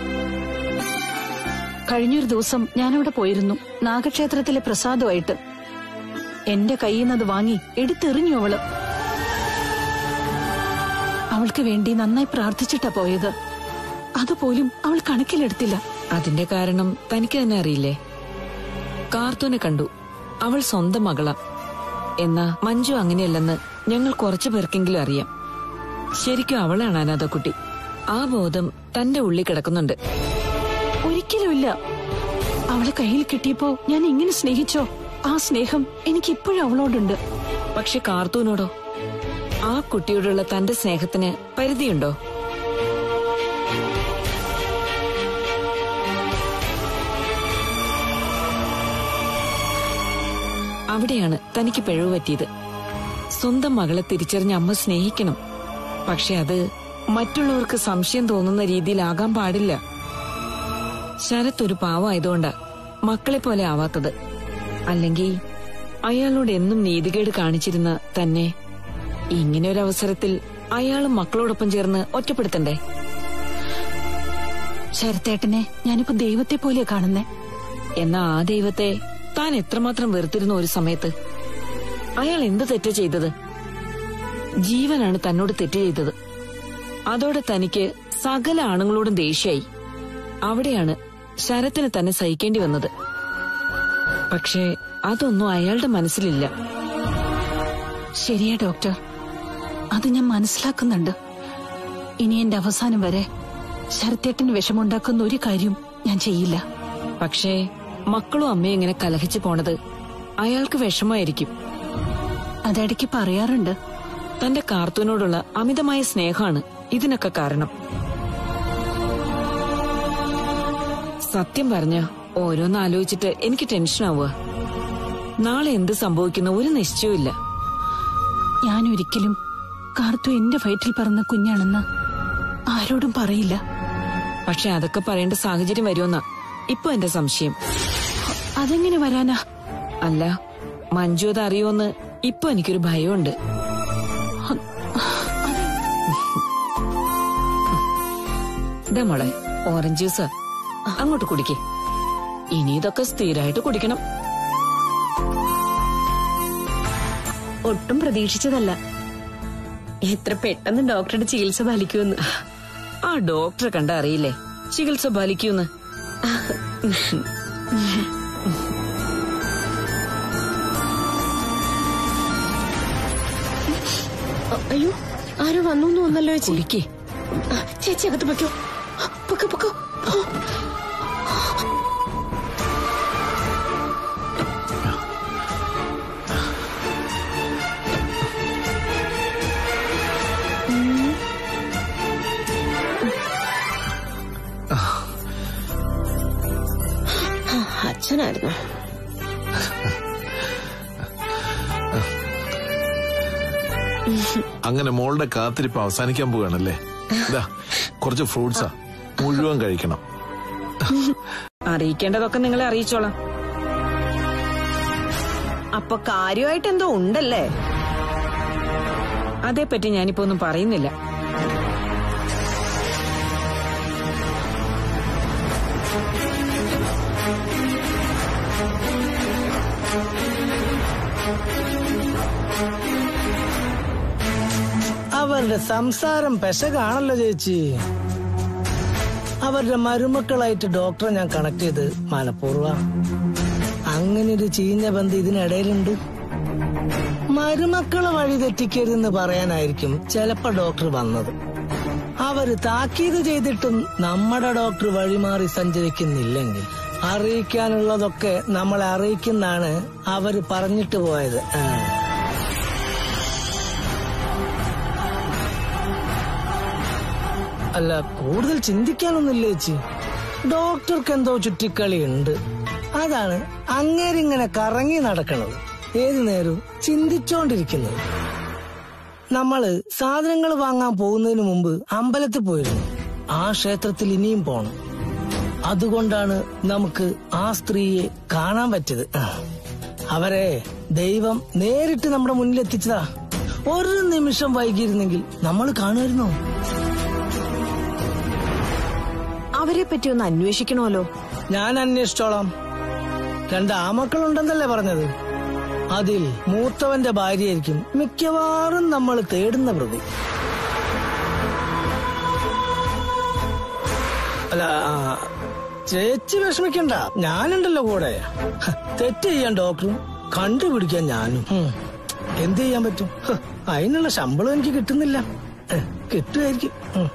കഴിഞ്ഞൊരു ദിവസം ഞാനവിടെ പോയിരുന്നു, നാഗക്ഷേത്രത്തിലെ പ്രസാദമായിട്ട്. എന്റെ കയ്യിൽ നിന്നത് വാങ്ങി എടുത്തെറിഞ്ഞു അവള്. അവൾക്ക് വേണ്ടി നന്നായി പ്രാർത്ഥിച്ചിട്ടാ പോയത്. അതുപോലും അവൾ കണക്കിലെടുത്തില്ല. അതിന്റെ കാരണം തനിക്ക് തന്നെ അറിയില്ലേ? കാർത്തൂനെ കണ്ടു, അവൾ സ്വന്തം മകളാ. എന്നാ മഞ്ജു അങ്ങനെയല്ലെന്ന് ഞങ്ങൾ കുറച്ചു പേർക്കെങ്കിലും അറിയാം. ശരിക്കും അവളാണ് അനാഥക്കുട്ടി. ആ ബോധം തന്റെ ഉള്ളിൽ കിടക്കുന്നുണ്ട്. ഒരിക്കലുമില്ല. അവളെ കയ്യിൽ കിട്ടിയപ്പോ ഞാൻ ഇങ്ങനെ സ്നേഹിച്ചോ, ആ സ്നേഹം എനിക്ക് ഇപ്പോഴും അവളോടുണ്ട്. പക്ഷെ കാർത്തൂനോടോ? ആ കുട്ടിയോടുള്ള തന്റെ സ്നേഹത്തിന് പരിധിയുണ്ടോ? അവിടെയാണ് തനിക്ക് പിഴവ് പറ്റിയത്. സ്വന്തം മകളെ തിരിച്ചറിഞ്ഞ അമ്മ സ്നേഹിക്കണം. പക്ഷെ അത് മറ്റുള്ളവർക്ക് സംശയം തോന്നുന്ന രീതിയിലാകാൻ പാടില്ല. ശരത് ഒരു പാവമായതുകൊണ്ടാ മക്കളെ പോലെ ആവാത്തത്. അല്ലെങ്കിൽ അയാളോട് എന്നും നീതികേട് കാണിച്ചിരുന്ന തന്നെ ഇങ്ങനെ ഒരു അവസരത്തിൽ അയാളും മക്കളോടൊപ്പം ചേർന്ന് ഒറ്റപ്പെടുത്തണ്ടേ? ശരത്തേട്ടനെ ഞാനിപ്പോ ദൈവത്തെ പോലെയാ കാണുന്നേ. എന്നാ ആ ദൈവത്തെ താൻ എത്രമാത്രം വെറുത്തിരുന്ന ഒരു സമയത്ത്? അയാൾ എന്ത് തെറ്റ് ചെയ്തത്? ജീവനാണ് തന്നോട് തെറ്റ് ചെയ്തത്. അതോടെ തനിക്ക് സകല ആണുങ്ങളോടും ദേഷ്യായി. അവിടെയാണ് ശരത്തിന് തന്നെ സഹിക്കേണ്ടി വന്നത്. പക്ഷേ അതൊന്നും അയാളുടെ മനസ്സിലില്ല. ശരിയാ ഡോക്ടർ, അത് ഞാൻ മനസ്സിലാക്കുന്നുണ്ട്. ഇനി എന്റെ അവസാനം വരെ ശരത്തേട്ടന് വിഷമുണ്ടാക്കുന്ന ഒരു കാര്യം ഞാൻ ചെയ്യില്ല. പക്ഷേ മക്കളും അമ്മയും ഇങ്ങനെ കലഹിച്ചു പോണത് അയാൾക്ക് വിഷമായിരിക്കും. അതിടയ്ക്ക് പറയാറുണ്ട്. തന്റെ കാർത്തൂനോടുള്ള അമിതമായ സ്നേഹമാണ് ഇതിനൊക്കെ കാരണം. സത്യം പറഞ്ഞ ഓരോന്ന് ആലോചിച്ചിട്ട് എനിക്ക് ടെൻഷനാവുക. നാളെ എന്ത് സംഭവിക്കുന്ന ഒരു നിശ്ചയമില്ല. ഞാൻ ഒരിക്കലും കാർത്തു എന്റെ വയറ്റിൽ പറന്ന കുഞ്ഞാണെന്ന് ആരോടും പറയില്ല. പക്ഷെ അതൊക്കെ പറയേണ്ട സാഹചര്യം വരുമെന്നാ ഇപ്പൊ എന്റെ സംശയം. അതെങ്ങനെ വരാനാ? അല്ല, മഞ്ജു അത് അറിയോന്ന് ഇപ്പൊ എനിക്കൊരു ഭയമുണ്ട്. ഇതാ മോളെ ഓറഞ്ച് ജ്യൂസ്, അങ്ങോട്ട് കുടിക്കേ. ഇനി ഇതൊക്കെ സ്ഥിരമായിട്ട് കുടിക്കണം. ഒട്ടും പ്രതീക്ഷിച്ചതല്ല എത്ര പെട്ടെന്ന് ഡോക്ടറുടെ ചികിത്സ ഫലിക്കുമെന്ന്. ആ ഡോക്ടറെ കണ്ട അറിയില്ലേ ചികിത്സ ഫലിക്കൂന്ന്. അയ്യോ, ആരോ വന്നു വന്നല്ലോ ചേച്ചി. കുടിക്കേ. ചേച്ചി അകത്ത് പൊയ്ക്കോ, പൊക്കോ പൊക്കോ. അച്ഛനായിരുന്നു. അങ്ങനെ മോളുടെ കാത്തിരിപ്പ് അവസാനിക്കാൻ പോവുകയാണല്ലേ? ഇതാ കുറച്ച് ഫ്രൂട്ട്സാ, മുഴുവൻ കഴിക്കണം. അറിയിക്കേണ്ടതൊക്കെ നിങ്ങളെ അറിയിച്ചോളാം. അപ്പൊ കാര്യമായിട്ട് എന്തോ ഉണ്ടല്ലേ? അതേപ്പറ്റി ഞാനിപ്പോ ഒന്നും പറയുന്നില്ല. അവരുടെ സംസാരം പെശകാണല്ലോ ചേച്ചി. അവരുടെ മരുമക്കളായിട്ട് ഡോക്ടറെ ഞാൻ കണക്ട് ചെയ്ത് മനഃപൂർവ്വം. അങ്ങനെ ഒരു ചീഞ്ഞ ബന്ധം ഇതിനിടയിലുണ്ട്. മരുമക്കളെ വഴി തെറ്റിക്കരുതെന്ന് പറയാനായിരിക്കും ചിലപ്പോ ഡോക്ടർ വന്നത്. അവര് താക്കീത് ചെയ്തിട്ടും നമ്മുടെ ഡോക്ടർ വഴിമാറി സഞ്ചരിക്കുന്നില്ലെങ്കിൽ അറിയിക്കാനുള്ളതൊക്കെ നമ്മളെ അറിയിക്കുന്നാണ് അവര് പറഞ്ഞിട്ട് പോയത്. അല്ല, കൂടുതൽ ചിന്തിക്കാനൊന്നുമില്ല ചേച്ചി. ഡോക്ടർക്ക് എന്തോ ചുറ്റിക്കളി ഉണ്ട്. അതാണ് അങ്ങേരിങ്ങനെ കറങ്ങി നടക്കണത്, ഏതു നേരവും ചിന്തിച്ചോണ്ടിരിക്കുന്നത്. നമ്മള് സാധനങ്ങൾ വാങ്ങാൻ പോകുന്നതിന് മുമ്പ് അമ്പലത്തിൽ പോയിരുന്നു. ആ ക്ഷേത്രത്തിൽ ഇനിയും പോണം. അതുകൊണ്ടാണ് നമുക്ക് ആ സ്ത്രീയെ കാണാൻ പറ്റിയത്. അവരെ ദൈവം നേരിട്ട് നമ്മുടെ മുന്നിൽ എത്തിച്ചതാ. ഒരു നിമിഷം വൈകിയിരുന്നെങ്കിൽ നമ്മൾ കാണുമായിരുന്നോ? അവരെ പറ്റി ഒന്ന് അന്വേഷിക്കണമല്ലോ. ഞാൻ അന്വേഷിച്ചോളാം. രണ്ട് ആമക്കളുണ്ടെന്നല്ലേ പറഞ്ഞത്? അതിൽ മൂത്തവന്റെ ഭാര്യയായിരിക്കും മിക്കവാറും നമ്മൾ തേടുന്ന പ്രതി. അല്ല, ചേച്ചി വിഷമിക്കണ്ട, ഞാനുണ്ടല്ലോ കൂടെ. തെറ്റ് ചെയ്യാൻ ഡോക്ടറും കണ്ടുപിടിക്കാൻ ഞാനും. എന്ത് ചെയ്യാൻ പറ്റും? അതിനുള്ള ശമ്പളം എനിക്ക് കിട്ടുന്നില്ല. കിട്ടുമായിരിക്കും.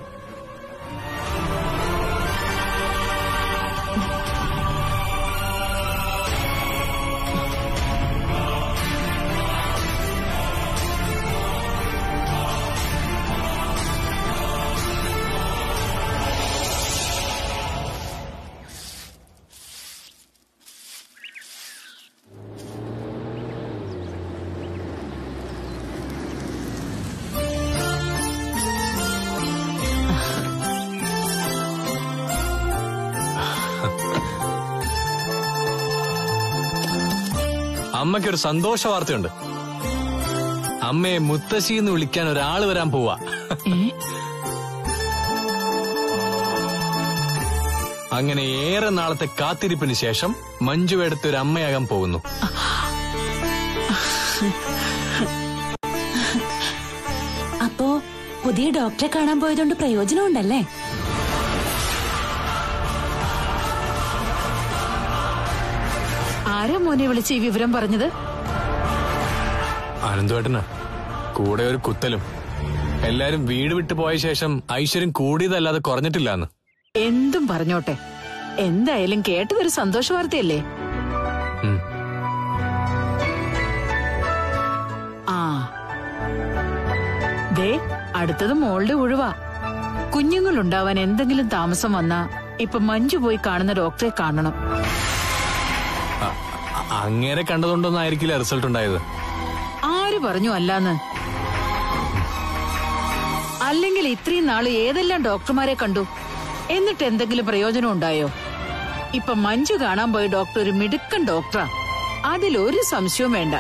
അമ്മയ്ക്കൊരു സന്തോഷ വാർത്തയുണ്ട്. അമ്മയെ മുത്തശ്ശി എന്ന് വിളിക്കാൻ ഒരാള് വരാൻ പോവാ. അങ്ങനെ ഏറെ നാളത്തെ കാത്തിരിപ്പിന് ശേഷം മഞ്ജു എടുത്ത് ഒരു അമ്മയാകാൻ പോകുന്നു. അപ്പോ പുതിയ ഡോക്ടറെ കാണാൻ പോയതുകൊണ്ട് പ്രയോജനമുണ്ടല്ലേ? ആരാ മോനെ വിളിച്ച് ഈ വിവരം പറഞ്ഞത്? ആനന്ദുവേട്ടനാ. കൂടെ ഒരു കുത്തലും. എല്ലാരും വീട് വിട്ടു പോയ ശേഷം ഐശ്വര്യം കൂടിയതല്ലാതെ കുറഞ്ഞിട്ടില്ലാന്ന്. എന്തും പറഞ്ഞോട്ടെ, എന്തായാലും കേട്ടതൊരു സന്തോഷ വാർത്തയല്ലേ? ആ ദേ, അടുത്തത് മോളുടെ ഒഴിവാ. കുഞ്ഞുങ്ങളുണ്ടാവാൻ എന്തെങ്കിലും താമസം വന്നാ ഇപ്പൊ മഞ്ജു പോയി കാണുന്ന ഡോക്ടറെ കാണണം. അങ്ങേരെ കണ്ടതുകൊണ്ടൊന്നും ആയിരിക്കില്ല റിസൾട്ട് ഉണ്ടായത്. ആര് പറഞ്ഞു അല്ലാന്ന്? അല്ലെങ്കിൽ ഇത്രയും നാള് ഏതെല്ലാം ഡോക്ടർമാരെ കണ്ടു, എന്നിട്ട് എന്തെങ്കിലും പ്രയോജനം ഉണ്ടായോ? ഇപ്പൊ മഞ്ജു കാണാൻ പോയ ഡോക്ടർ ഒരു മിടുക്കൻ ഡോക്ടറാ, അതിലൊരു സംശയവും വേണ്ട.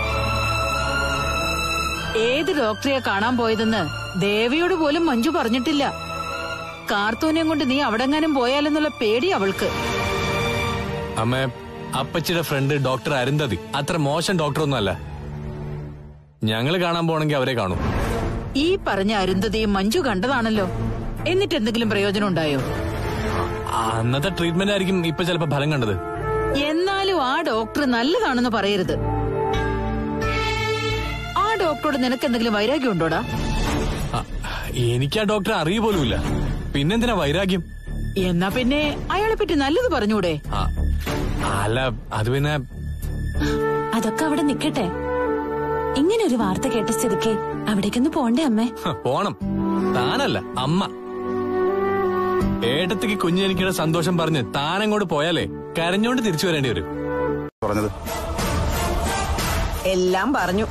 ഏത് ഡോക്ടറെയാ കാണാൻ പോയതെന്ന് ദേവിയോട് പോലും മഞ്ജു പറഞ്ഞിട്ടില്ല. കാർത്തൂനെയും കൊണ്ട് നീ അവിടെങ്ങാനും പോയാലെന്നുള്ള പേടി അവൾക്ക്. അമ്മ, അപ്പച്ചിയുടെ ഫ്രണ്ട് ഡോക്ടർ അരുന്ധതി അത്ര മോശം ഡോക്ടറൊന്നും അല്ല. ഞങ്ങള് കാണാൻ പോണെങ്കിൽ അവരെ കാണും. ഈ പറഞ്ഞ അരുന്ധതിയും മഞ്ജു കണ്ടതാണല്ലോ. എന്നിട്ട് എന്തെങ്കിലും പ്രയോജനം ഉണ്ടായോ? അന്നത്തെ ട്രീറ്റ്മെന്റ് ആയിരിക്കും ഇപ്പൊ ചിലപ്പോ ഫലം കണ്ടത്. എന്നാലും ആ ഡോക്ടർ നല്ലതാണെന്ന് പറയരുത്. ആ ഡോക്ടറോട് നിനക്ക് എന്തെങ്കിലും വൈരാഗ്യം ഉണ്ടോടാ? എനിക്ക് ആ ഡോക്ടറെ അറിയ പോലുമില്ല, പിന്നെന്തിനാ വൈരാഗ്യം? എന്നാ പിന്നെ അയാളെ പറ്റി നല്ലത് പറഞ്ഞൂടെ? അല്ല, അത് പിന്നെ അതൊക്കെ അവിടെ നിക്കട്ടെ. ഇങ്ങനെ ഒരു വാർത്ത കേട്ട സ്ഥിതിക്ക് അവിടേക്കൊന്ന് പോണ്ടേ അമ്മേ? പോണം. താനല്ല, അമ്മ. ഏട്ടത്തിക്ക് കുഞ്ഞെനിക്കുടെ സന്തോഷം പറഞ്ഞ് താനങ്ങോട്ട് പോയാലേ കരഞ്ഞോണ്ട് തിരിച്ചു വരേണ്ടി വരും. പറഞ്ഞത് എല്ലാം പറഞ്ഞു.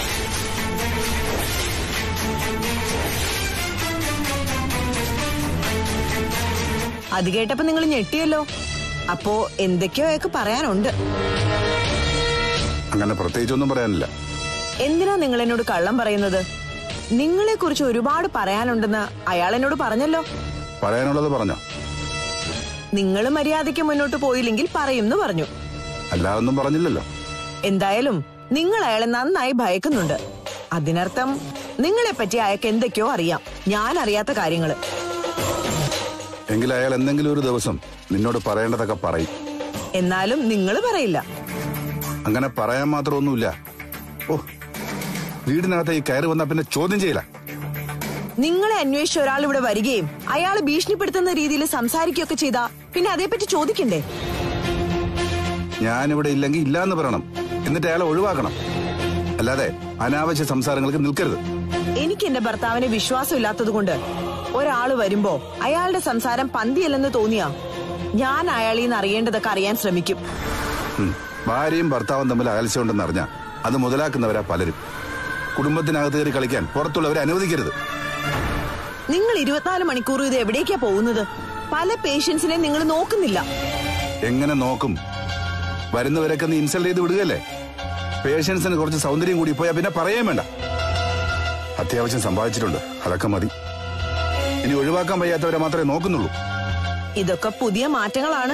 അത് കേട്ടപ്പോ നിങ്ങൾ ഞെട്ടിയല്ലോ. അപ്പോ എന്തൊക്കെയോ അയാൾക്ക് പറയാനുണ്ട്. അങ്ങനെ പ്രത്യേകിച്ചൊന്നും പറയാനില്ല. എന്തിനാ നിങ്ങൾ എന്നോട് കള്ളം പറയുന്നത്? നിങ്ങളെ കുറിച്ച് ഒരുപാട് പറയാനുണ്ടെന്ന് അയാൾ എന്നോട് പറഞ്ഞല്ലോ. പറയാനുള്ളത് പറഞ്ഞോ? നിങ്ങൾ മര്യാദയ്ക്ക് മുന്നോട്ട് പോയില്ലെങ്കിൽ പറയുമെന്ന് പറഞ്ഞു. അല്ലാതൊന്നും പറഞ്ഞില്ലല്ലോ. എന്തായാലും നിങ്ങൾ അയാളെ നന്നായി ഭയക്കുന്നുണ്ട്. അതിനർത്ഥം നിങ്ങളെ പറ്റി അയാൾക്ക് എന്തൊക്കെയോ അറിയാം, ഞാൻ അറിയാത്ത കാര്യങ്ങള്. എങ്കിൽ അയാൾ എന്തെങ്കിലും ഒരു ദിവസം നിന്നോട് പറയേണ്ടതൊക്കെ പറയും. എന്നാലും നിങ്ങൾ പറയില്ല. അങ്ങനെ പറയാൻ മാത്രമൊന്നുമില്ല. ഓ, വീടിനകത്ത് ഈ കയറി വന്നാ പിന്നെ ചോദ്യം ചെയ്യില്ല. നിങ്ങളെ അന്വേഷിച്ച ഒരാൾ ഇവിടെ വരികയും അയാൾ ഭീഷണിപ്പെടുത്തുന്ന രീതിയിൽ സംസാരിക്കുകയൊക്കെ ചെയ്താ പിന്നെ അതേപ്പറ്റി ചോദിക്കണ്ടേ? ഞാനിവിടെ ഇല്ലെങ്കിൽ ഇല്ലാന്ന് പറയണം, എന്നിട്ട് അയാളെ ഒഴിവാക്കണം. അല്ലാതെ അനാവശ്യ സംസാരങ്ങൾക്ക് നിൽക്കരുത്. എനിക്ക് എന്റെ ഭർത്താവിനെ വിശ്വാസമില്ലാത്തത് കൊണ്ട് ഒരാള് വരുമ്പോ അയാളുടെ സംസാരം പന്തിയല്ലെന്ന് തോന്നിയാ ഞാൻ അയാളിൽ നിന്ന് അറിയേണ്ടതൊക്കെ അറിയാൻ ശ്രമിക്കും. ഭാര്യയും ഭർത്താവും തമ്മിൽ അകൽച്ചയുണ്ടെന്ന് അറിഞ്ഞാ അത് മുതലാക്കുന്നവരാ പലരും. കുടുംബത്തിനകത്ത് കയറി കളിക്കാൻ പുറത്തുള്ളവരെ അനുവദിക്കരുത്. നിങ്ങൾ ഇരുപത്തിനാല് മണിക്കൂർ ഇത് എവിടേക്കാ പോകുന്നത്? പല പേഷ്യൻസിനെ നിങ്ങൾ നോക്കുന്നില്ല. എങ്ങനെ നോക്കും? വരുന്നവരൊക്കെ നീ ഇൻസൾട്ട് ചെയ്ത് വിടുകയല്ലേ? പേഷ്യൻസിന് കുറച്ച് സൗന്ദര്യം കൂടി പോയാ പിന്നെ പറയാൻ വേണ്ട. അത്യാവശ്യം സമ്പാദിച്ചിട്ടുണ്ട്, അതൊക്കെ മതി. ഇനി ഒഴിവാക്കാൻ വയ്യാത്തവരെ മാത്രമേ നോക്കുന്നുള്ളൂ. ഇതൊക്കെ പുതിയ മാറ്റങ്ങളാണ്.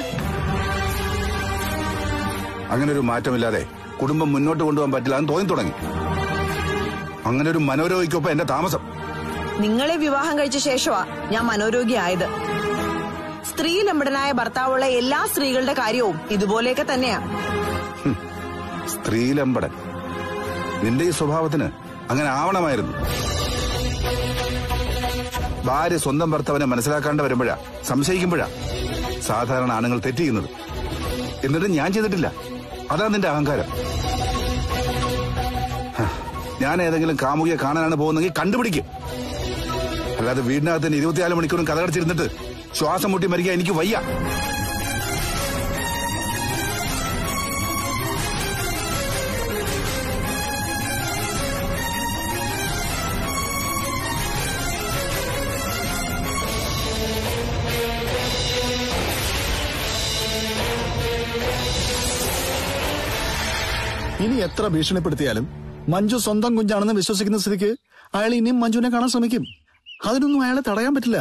അങ്ങനെ ഒരു മാറ്റമില്ലാതെ കുടുംബം മുന്നോട്ട് കൊണ്ടുപോകാൻ പറ്റില്ല എന്ന് തോന്നി തുടങ്ങി. അങ്ങനെ ഒരു മനോരോഗിക്കൊപ്പം എന്റെ താമസം. നിങ്ങളെ വിവാഹം കഴിച്ച ശേഷമാ ഞാൻ മനോരോഗിയായത്. സ്ത്രീലമ്പടനായ ഭർത്താവുള്ള എല്ലാ സ്ത്രീകളുടെ കാര്യവും ഇതുപോലെയൊക്കെ തന്നെയാ. സ്ത്രീലമ്പടൻ? നിന്റെ ഈ സ്വഭാവത്തിന് അങ്ങനെ ആവണമായിരുന്നു. ഭാര്യ സ്വന്തം ഭർത്താവിനെ മനസ്സിലാക്കാണ്ട് വരുമ്പോഴാ, സംശയിക്കുമ്പോഴാ സാധാരണ ആണുങ്ങൾ തെറ്റ് ചെയ്യുന്നത്. എന്നിട്ട് ഞാൻ ചെയ്തിട്ടില്ല. അതാ നിന്റെ അഹങ്കാരം. ഞാൻ ഏതെങ്കിലും കാമുകിയെ കാണാനാണ് പോകുന്നെങ്കിൽ കണ്ടുപിടിക്കും. അല്ലാതെ വീടിനകത്ത് തന്നെ ഇരുപത്തിനാല് മണിക്കൂറും കഥകടച്ചിരുന്നിട്ട് ശ്വാസം മുട്ടി മരിക്കാൻ എനിക്ക് വയ്യ. ഇനി എത്ര ഭീഷണിപ്പെടുത്തിയാലും മഞ്ജു സ്വന്തം കുഞ്ഞാണെന്ന് വിശ്വസിക്കുന്ന സ്ഥിതിക്ക് അയാൾ ഇനിയും മഞ്ജുവിനെ കാണാൻ ശ്രമിക്കും. അതിനൊന്നും അയാളെ തടയാൻ പറ്റില്ല.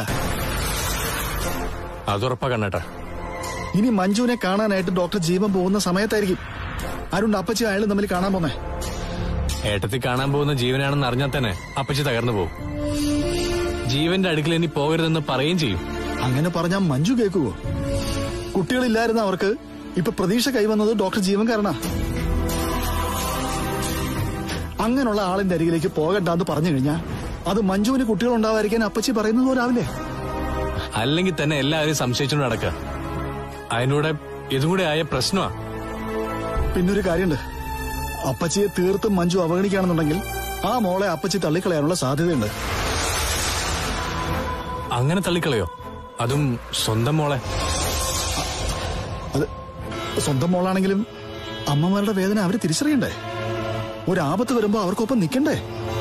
അതുറപ്പാ കണ്ണേട്ടാ. ഇനി മഞ്ജുവിനെ കാണാനായിട്ട് ഡോക്ടർ ജീവൻ പോകുന്ന സമയത്തായിരിക്കും അരുൺ അപ്പച്ചി അയാളും തമ്മിൽ കാണാൻ പോന്നേ. ഏട്ടത്തി കാണാൻ പോകുന്ന ജീവനാണെന്ന് അറിഞ്ഞാൽ തന്നെ അപ്പച്ചി തകർന്നു പോകും. ജീവന്റെ അടുക്കൽ ഇനി പോകരുതെന്ന് പറയുകയും ചെയ്യും. അങ്ങനെ പറഞ്ഞാൽ മഞ്ജു കേൾക്കുവോ? കുട്ടികളില്ലായിരുന്ന അവർക്ക് ഇപ്പൊ പ്രതീക്ഷ കൈവന്നത് ഡോക്ടർ ജീവൻ കാരണ. അങ്ങനെയുള്ള ആളിന്റെ അരികിലേക്ക് പോകണ്ടെന്ന് പറഞ്ഞു കഴിഞ്ഞാൽ അത് മഞ്ജുവിന് കുട്ടികളുണ്ടാവാതിരിക്കാൻ അപ്പച്ചി പറയുന്നത് പോലാവില്ലേ? അല്ലെങ്കിൽ തന്നെ എല്ലാവരും സംശയിച്ചുകൊണ്ട് നടക്കുക. അതിനൂടെ ഇതും കൂടെ ആയ പ്രശ്നമാ. പിന്നൊരു കാര്യമുണ്ട്. അപ്പച്ചിയെ തീർത്തും മഞ്ജു അവഗണിക്കുകയാണെന്നുണ്ടെങ്കിൽ ആ മോളെ അപ്പച്ചി തള്ളിക്കളയാനുള്ള സാധ്യതയുണ്ട്. അങ്ങനെ തള്ളിക്കളയോ? അതും സ്വന്തം മോളെ? അത് സ്വന്തം മോളാണെങ്കിലും അമ്മമാരുടെ വേദന അവര് തിരിച്ചറിയണ്ടേ? ഒരാപത്ത് വരുമ്പോ അവർക്കൊപ്പം നിൽക്കണ്ടേ?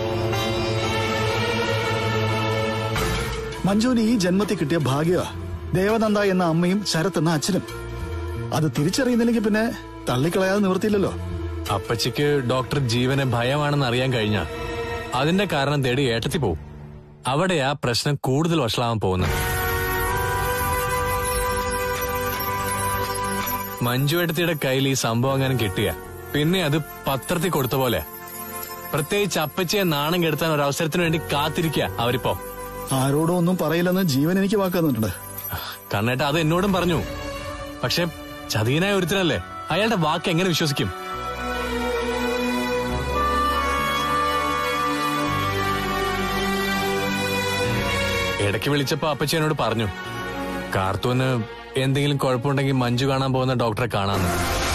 മഞ്ജുവിന് ഈ ജന്മത്തിൽ കിട്ടിയ ഭാഗ്യമാ ദേവനന്ദ എന്ന അമ്മയും ശരത് എന്ന അച്ഛനും. അത് തിരിച്ചറിയുന്നില്ലെങ്കിൽ പിന്നെ തള്ളിക്കളയാതെ നിവൃത്തിയില്ലല്ലോ. അപ്പച്ചിക്ക് ഡോക്ടർ ജീവനെ ഭയമാണെന്ന് അറിയാൻ കഴിഞ്ഞ അതിന്റെ കാരണം തേടി ഏട്ടത്തി പോവും. അവിടെയാ പ്രശ്നം കൂടുതൽ വഷളാവാൻ പോകുന്നത്. മഞ്ജു ഏട്ടത്തിയുടെ കയ്യിൽ ഈ സംഭവം അങ്ങനെ കിട്ടിയ പിന്നെ അത് പത്രത്തിൽ കൊടുത്ത പോലെ. പ്രത്യേകിച്ച് അപ്പച്ചിയെ നാണം കെടുത്താൻ ഒരു അവസരത്തിന് വേണ്ടി കാത്തിരിക്കുക അവരിപ്പോ. ആരോടും ഒന്നും പറയില്ലെന്ന് ജീവൻ എനിക്ക് വാക്ക് തന്നിട്ടുണ്ട്. കണ്ണേട്ട അത് എന്നോടും പറഞ്ഞു. പക്ഷെ ചതിയനായ ഒരുത്തനല്ലേ, അയാളുടെ വാക്ക് എങ്ങനെ വിശ്വസിക്കും? ഇടയ്ക്ക് വിളിച്ചപ്പോ അപ്പച്ചി എന്നോട് പറഞ്ഞു, കാർത്തൂന് എന്തെങ്കിലും കുഴപ്പമുണ്ടെങ്കിൽ മഞ്ജു കാണാൻ പോകുന്ന ഡോക്ടറെ കാണാന്ന്.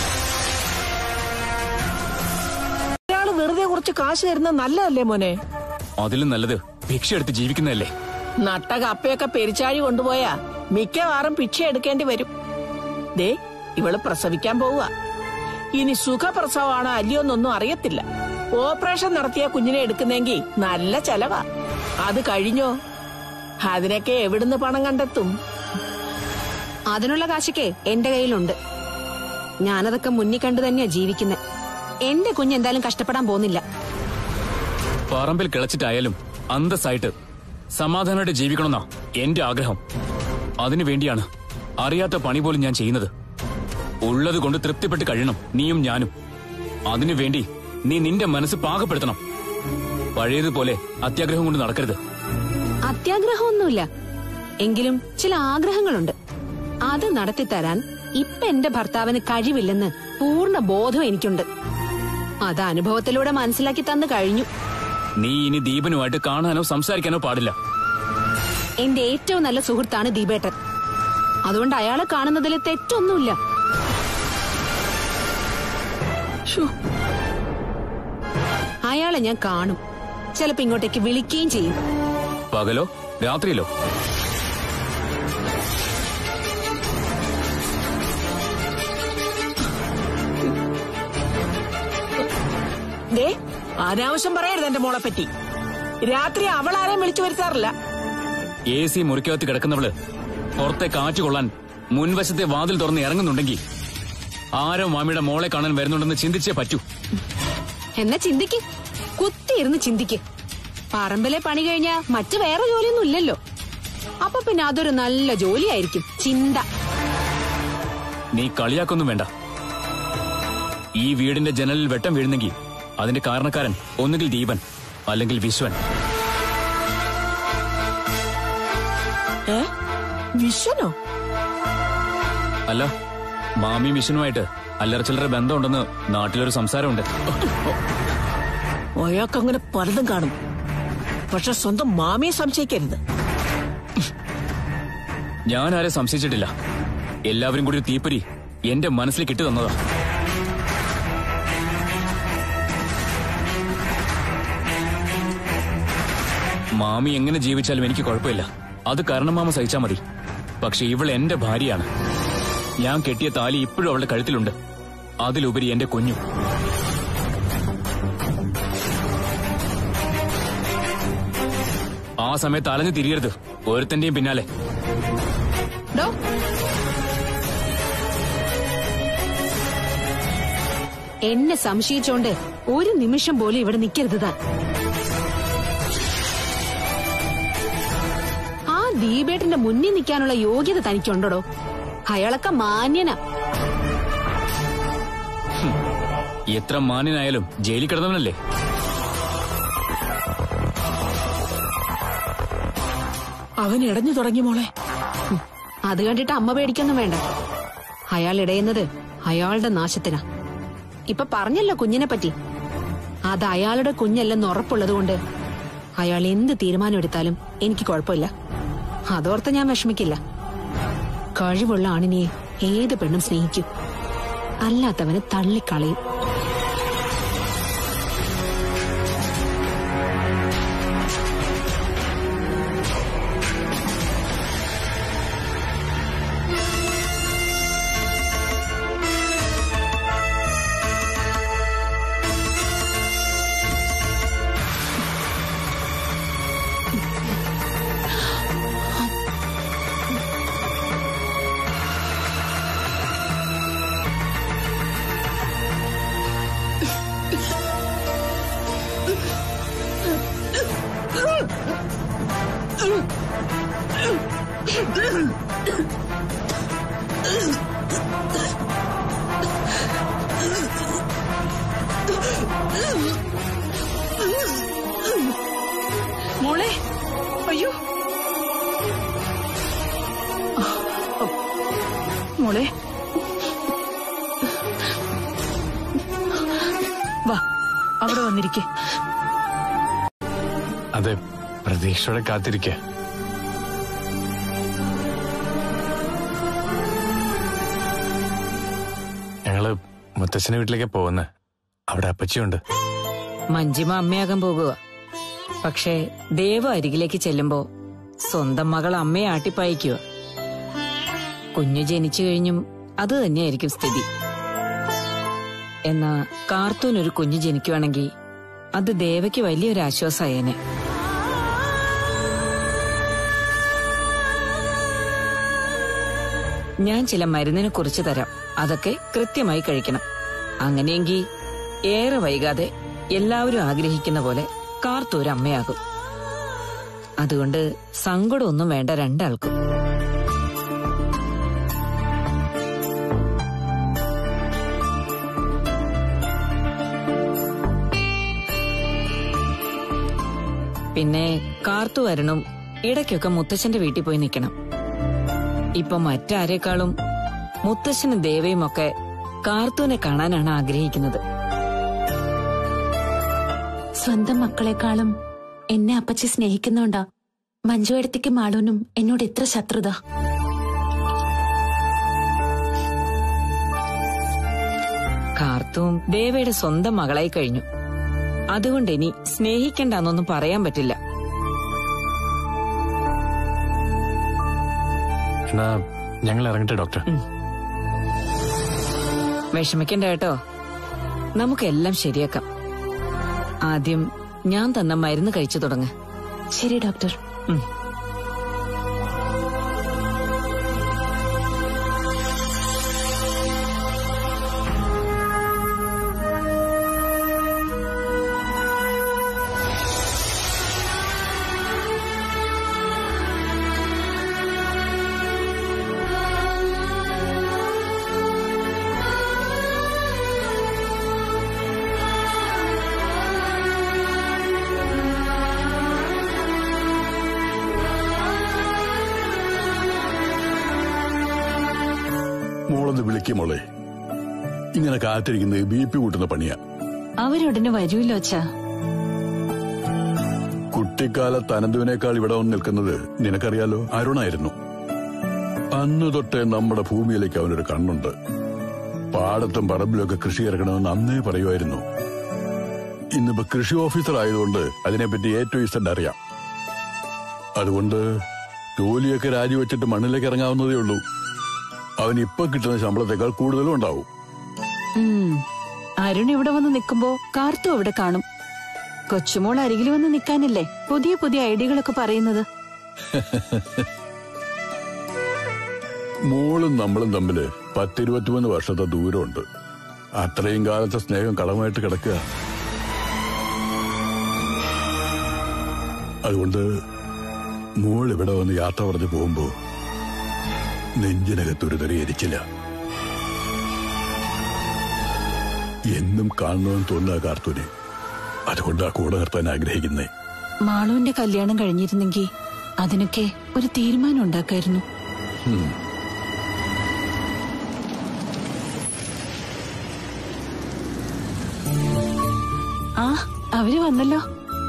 ഒരാള് വെറുതെ കുറച്ച് കാശ് തരുന്നത് നല്ലതല്ലേ മോനെ? അതിലും നല്ലത് ഭിക്ഷ എടുത്ത് ജീവിക്കുന്നതല്ലേ? നട്ട കപ്പയൊക്കെ പെരിച്ചാഴി കൊണ്ടുപോയാ മിക്കവാറും ഭിക്ഷ എടുക്കേണ്ടി വരും. ദേ ഇവള് പ്രസവിക്കാൻ പോവുക. ഇനി സുഖപ്രസവമാണോ അല്ലയോന്നൊന്നും അറിയത്തില്ല. ഓപ്പറേഷൻ നടത്തിയ കുഞ്ഞിനെ എടുക്കുന്നെങ്കിൽ നല്ല ചെലവാ. അത് കഴിഞ്ഞോ? അതിനൊക്കെ എവിടുന്ന് പണം കണ്ടെത്തും? അതിനുള്ള കാശൊക്കെ എന്റെ കയ്യിലുണ്ട്. ഞാനതൊക്കെ മുന്നിൽ കണ്ടു തന്നെയാ ജീവിക്കുന്നത്. എന്റെ കുഞ്ഞ് എന്തായാലും കഷ്ടപ്പെടാൻ പോകുന്നില്ല. പറമ്പിൽ കിളച്ചിട്ടായാലും അന്തസ്സായിട്ട് സമാധാനമായിട്ട് ജീവിക്കണമെന്നാ എന്റെ ആഗ്രഹം. അതിനു വേണ്ടിയാണ് അറിയാത്ത പണി പോലും ഞാൻ ചെയ്യുന്നത്. ഉള്ളത് കൊണ്ട് തൃപ്തിപ്പെട്ട് കഴിയണം നീയും ഞാനും. അതിനു വേണ്ടി നീ നിന്റെ മനസ്സ് പാകപ്പെടുത്തണം. പഴയതുപോലെ അത്യാഗ്രഹം കൊണ്ട് നടക്കരുത്. അത്യാഗ്രഹമൊന്നുമില്ല, എങ്കിലും ചില ആഗ്രഹങ്ങളുണ്ട്. അത് നടത്തിത്തരാൻ ഇപ്പൊ എന്റെ ഭർത്താവിന് കഴിവില്ലെന്ന് പൂർണ്ണ ബോധം എനിക്കുണ്ട്. അത് അനുഭവത്തിലൂടെ മനസ്സിലാക്കി തന്നു കഴിഞ്ഞു. നീ ഇനി ദീപനുമായിട്ട് കാണാനോ സംസാരിക്കാനോ പാടില്ല. എന്റെ ഏറ്റവും നല്ല സുഹൃത്താണ് ദീപേട്ടൻ. അതുകൊണ്ട് അയാളെ കാണുന്നതിൽ തെറ്റൊന്നുമില്ല. അയാളെ ഞാൻ കാണും. ചിലപ്പോ ഇങ്ങോട്ടേക്ക് വിളിക്കുകയും ചെയ്യും. പകലോ രാത്രിയിലോ? ദേ അനാവശ്യം പറയരുത് എന്റെ മോളെ പറ്റി. രാത്രി അവൾ ആരെയും വിളിച്ചു വരുത്താറില്ല. എ സി മുറിക്കകത്ത് കിടക്കുന്നവള് പുറത്തെ കാറ്റ് കൊള്ളാൻ മുൻവശത്തെ വാതിൽ തുറന്ന് ഇറങ്ങുന്നുണ്ടെങ്കിൽ ആരോ മാമിയുടെ മോളെ കാണാൻ വരുന്നുണ്ടെന്ന് ചിന്തിച്ചേ പറ്റൂ. എന്നാ ചിന്തിക്ക്, കുത്തിയിരുന്ന് ചിന്തിക്ക്. പറമ്പിലെ പണി കഴിഞ്ഞാ മറ്റു വേറെ ജോലിയൊന്നും ഇല്ലല്ലോ. അപ്പൊ പിന്നെ അതൊരു നല്ല ജോലിയായിരിക്കും. ചിന്ത. നീ കളിയാക്കൊന്നും വേണ്ട. ഈ വീടിന്റെ ജനലിൽ വെട്ടം വീഴുന്നെങ്കിൽ അതിന്റെ കാരണക്കാരൻ ഒന്നുകിൽ ദീപൻ അല്ലെങ്കിൽ വിശ്വൻ. വിശ്വനോ? അല്ല, മാമിയും വിശ്വനുമായിട്ട് അല്ലറ ചില്ലറ ബന്ധമുണ്ടെന്ന് നാട്ടിലൊരു സംസാരമുണ്ട്. അയാൾക്ക് അങ്ങനെ പലതും കാണും. പക്ഷെ സ്വന്തം മാമിയെ സംശയിക്കരുത്. ഞാൻ ആരെ സംശയിച്ചിട്ടില്ല. എല്ലാവരും കൂടി ഒരു തീപ്പൊരി എന്റെ മനസ്സിലേക്ക് ഇട്ടു തന്നതാ. മാമി എങ്ങനെ ജീവിച്ചാലും എനിക്ക് കുഴപ്പമില്ല. അത് കാരണമാമ സഹിച്ചാ മതി. പക്ഷെ ഇവൾ എന്റെ ഭാര്യയാണ്. ഞാൻ കെട്ടിയ താലി ഇപ്പോഴും അവളുടെ കഴുത്തിലുണ്ട്. അതിലുപരി എന്റെ കുഞ്ഞു. ആ സമയത്ത് അലഞ്ഞു തിരിയരുത് ഓരോരുത്തന്റെയും പിന്നാലെ. എന്നെ സംശയിച്ചോണ്ട് ഒരു നിമിഷം പോലും ഇവിടെ നിൽക്കരുത് താൻ. ആ ദീപേട്ടന്റെ മുന്നിൽ നിൽക്കാനുള്ള യോഗ്യത തനിക്കുണ്ടോ? അയാളൊക്കെ മാന്യനാ. എത്ര മാന്യനായാലും ജയിലിൽ കിടന്നവനല്ലേ. അവൻ ഇടഞ്ഞു തുടങ്ങി മോളെ. അത് കണ്ടിട്ട് അമ്മ പേടിക്കൊന്നും വേണ്ട. അയാൾ ഇടയുന്നത് അയാളുടെ നാശത്തിനാ. ഇപ്പൊ പറഞ്ഞല്ലോ കുഞ്ഞിനെ പറ്റി. അത് അയാളുടെ കുഞ്ഞല്ലെന്ന് ഉറപ്പുള്ളത് കൊണ്ട് അയാൾ എന്ത് തീരുമാനം എടുത്താലും എനിക്ക് കുഴപ്പമില്ല. അതോർത്ത് ഞാൻ വിഷമിക്കില്ല. കഴിവുള്ള ആണിനെ ഏത് പെണ്ണും സ്നേഹിക്കും, അല്ലാത്തവനെ തള്ളിക്കളയും. മോളെ, അയ്യോ മോളെ, വാ അവിടെ വന്നിരിക്കെ. അതെ, പ്രതീക്ഷയോടെ കാത്തിരിക്കെ. ഞങ്ങള് മുത്തച്ഛന്റെ വീട്ടിലേക്ക് പോകുന്ന. അവിടെ അപ്പച്ചിയുണ്ട്. മഞ്ജിമ അമ്മയാകാൻ പോകുക. പക്ഷേ ദേവ അരികിലേക്ക് ചെല്ലുമ്പോ സ്വന്തം മകൾ അമ്മയെ ആട്ടിപ്പായിക്കുക. കുഞ്ഞു ജനിച്ചു കഴിഞ്ഞും അത് തന്നെയായിരിക്കും സ്ഥിതി. എന്നാ കാർത്തൂനൊരു കുഞ്ഞു ജനിക്കുവാണെങ്കിൽ അത് ദേവയ്ക്ക് വലിയൊരു ആശ്വാസമായേനെ. ഞാൻ ചില മരുന്നിനെ കുറിച്ച് തരാം. അതൊക്കെ കൃത്യമായി കഴിക്കണം. അങ്ങനെയെങ്കിൽ ഏറെ വൈകാതെ എല്ലാവരും ആഗ്രഹിക്കുന്ന പോലെ കാർത്തൂര് അമ്മയാകും. അതുകൊണ്ട് സങ്കടമൊന്നും വേണ്ട രണ്ടാൾക്കും. പിന്നെ കാർത്തു വരണം ഇടയ്ക്കൊക്കെ മുത്തച്ഛന്റെ വീട്ടിൽ പോയി നിൽക്കണം. ഇപ്പൊ മറ്റാരേക്കാളും മുത്തച്ഛനും ദേവയും ഒക്കെ കാർത്തൂനെ കാണാനാണ് ആഗ്രഹിക്കുന്നത്. സ്വന്തം മക്കളെക്കാളും എന്നെ അപ്പച്ചി സ്നേഹിക്കുന്നോണ്ടാ മഞ്ജു എടുത്തിക്ക് മാളൂനും എന്നോട് ഇത്ര ശത്രുത. കാർത്തൂം ദേവയുടെ സ്വന്തം മകളായി കഴിഞ്ഞു. അതുകൊണ്ട് ഇനി സ്നേഹിക്കണ്ടെന്നൊന്നും പറയാൻ പറ്റില്ല. എന്നാ ഞങ്ങൾ ഇറങ്ങട്ടെ ഡോക്ടർ. വിഷമിക്കണ്ട കേട്ടോ, നമുക്കെല്ലാം ശരിയാക്കാം. ആദ്യം ഞാൻ തന്ന മരുന്ന് കഴിച്ചു തുടങ്ങ. ശരി ഡോക്ടർ. മോളൊന്ന് വിളിക്കുമോളെ. ഇങ്ങനെ കാത്തിരിക്കുന്നത് ബി പി കൂട്ടുന്ന പണിയാ. അവരുടനെ വരൂല്ലോ അച്ഛാ. കുട്ടിക്കാലത്ത് അനന്തുവിനേക്കാൾ ഇവിടെ വന്ന് നിൽക്കുന്നത് നിനക്കറിയാലോ, അരുണായിരുന്നു. അന്ന് തൊട്ടേ നമ്മുടെ ഭൂമിയിലേക്ക് അവനൊരു കണ്ണുണ്ട്. പാടത്തും പറമ്പിലൊക്കെ കൃഷി ഇറക്കണമെന്ന് അന്നേ പറയുമായിരുന്നു. ഇന്നിപ്പോ കൃഷി ഓഫീസർ ആയതുകൊണ്ട് അതിനെപ്പറ്റി ഏറ്റവും ഇഷ്ടം അറിയാം. അതുകൊണ്ട് ജോലിയൊക്കെ രാജിവെച്ചിട്ട് മണ്ണിലേക്ക് ഇറങ്ങാവുന്നതേ ഉള്ളൂ. അവൻ ഇപ്പൊ കിട്ടുന്ന ശമ്പളത്തെക്കാൾ കൂടുതലും ഉണ്ടാവും. അരുൺ ഇവിടെ വന്ന് നിൽക്കുമ്പോ കാർത്തു അവിടെ കാണും. കൊച്ചുമോൾ അരികിൽ വന്ന് നിൽക്കാനല്ലേ പുതിയ പുതിയ ഐഡിയകളൊക്കെ പറയുന്നത്. മോളും നമ്മളും തമ്മില് പത്തിരുപത്തിമൂന്ന് വർഷത്തെ ദൂരമുണ്ട്. അത്രയും കാലത്തെ സ്നേഹം കടമായിട്ട് കിടക്കുക. അതുകൊണ്ട് മോൾ ഇവിടെ വന്ന് യാത്ര പറഞ്ഞു പോകുമ്പോ നെഞ്ചിനകത്തൊരു തെറി എരിച്ചില്ല. എന്നും കാണണമെന്ന് തോന്നുക കാർത്തൂനെ. അതുകൊണ്ട് ആ കൂടെ നിർത്താൻ ആഗ്രഹിക്കുന്നേ. മാളുവിന്റെ കല്യാണം കഴിഞ്ഞിരുന്നെങ്കിൽ അതിനൊക്കെ ഒരു തീരുമാനം ഉണ്ടാക്കായിരുന്നു. ആ അവര് വന്നല്ലോ.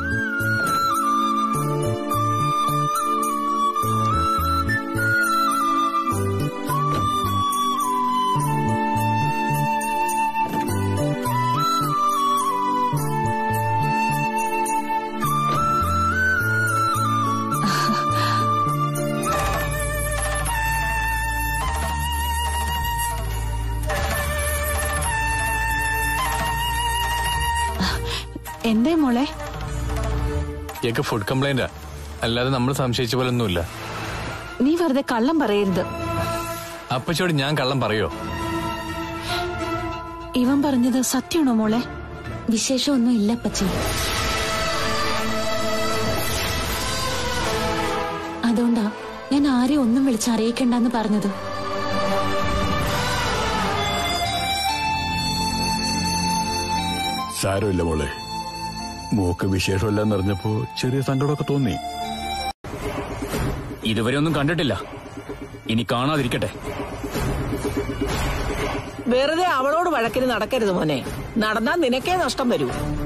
എന്തേ മോളെ? ഇയൊക്കെ ഫുഡ് കംപ്ലൈന്റാ, അല്ലാതെ നമ്മൾ സംശയിച്ച പോലെ ഒന്നുമില്ല. നീ വെറുതെ കള്ളം പറയരുത്. അപ്പച്ചോട് ഞാൻ കള്ളം പറയോ? ഇവൻ പറഞ്ഞത് സത്യമാണോ മോളെ? വിശേഷമൊന്നും ഇല്ല അപ്പച്ചി. അതുകൊണ്ടാ ഞാൻ ആരെയും ഒന്നും വിളിച്ചറിയിക്കണ്ടെന്ന് പറഞ്ഞത്. സാരമില്ല മോളെ. മോക്ക് വിശേഷമില്ലെന്ന് അറിഞ്ഞപ്പോ ചെറിയ സങ്കടമൊക്കെ തോന്നി. ഇതുവരെ ഒന്നും കണ്ടിട്ടില്ല, ഇനി കാണാതിരിക്കട്ടെ. വെറുതെ അവളോട് വഴക്കിന് നടക്കരുത് മോനെ. നടന്നാൽ നിനക്കേ നഷ്ടം വരൂ.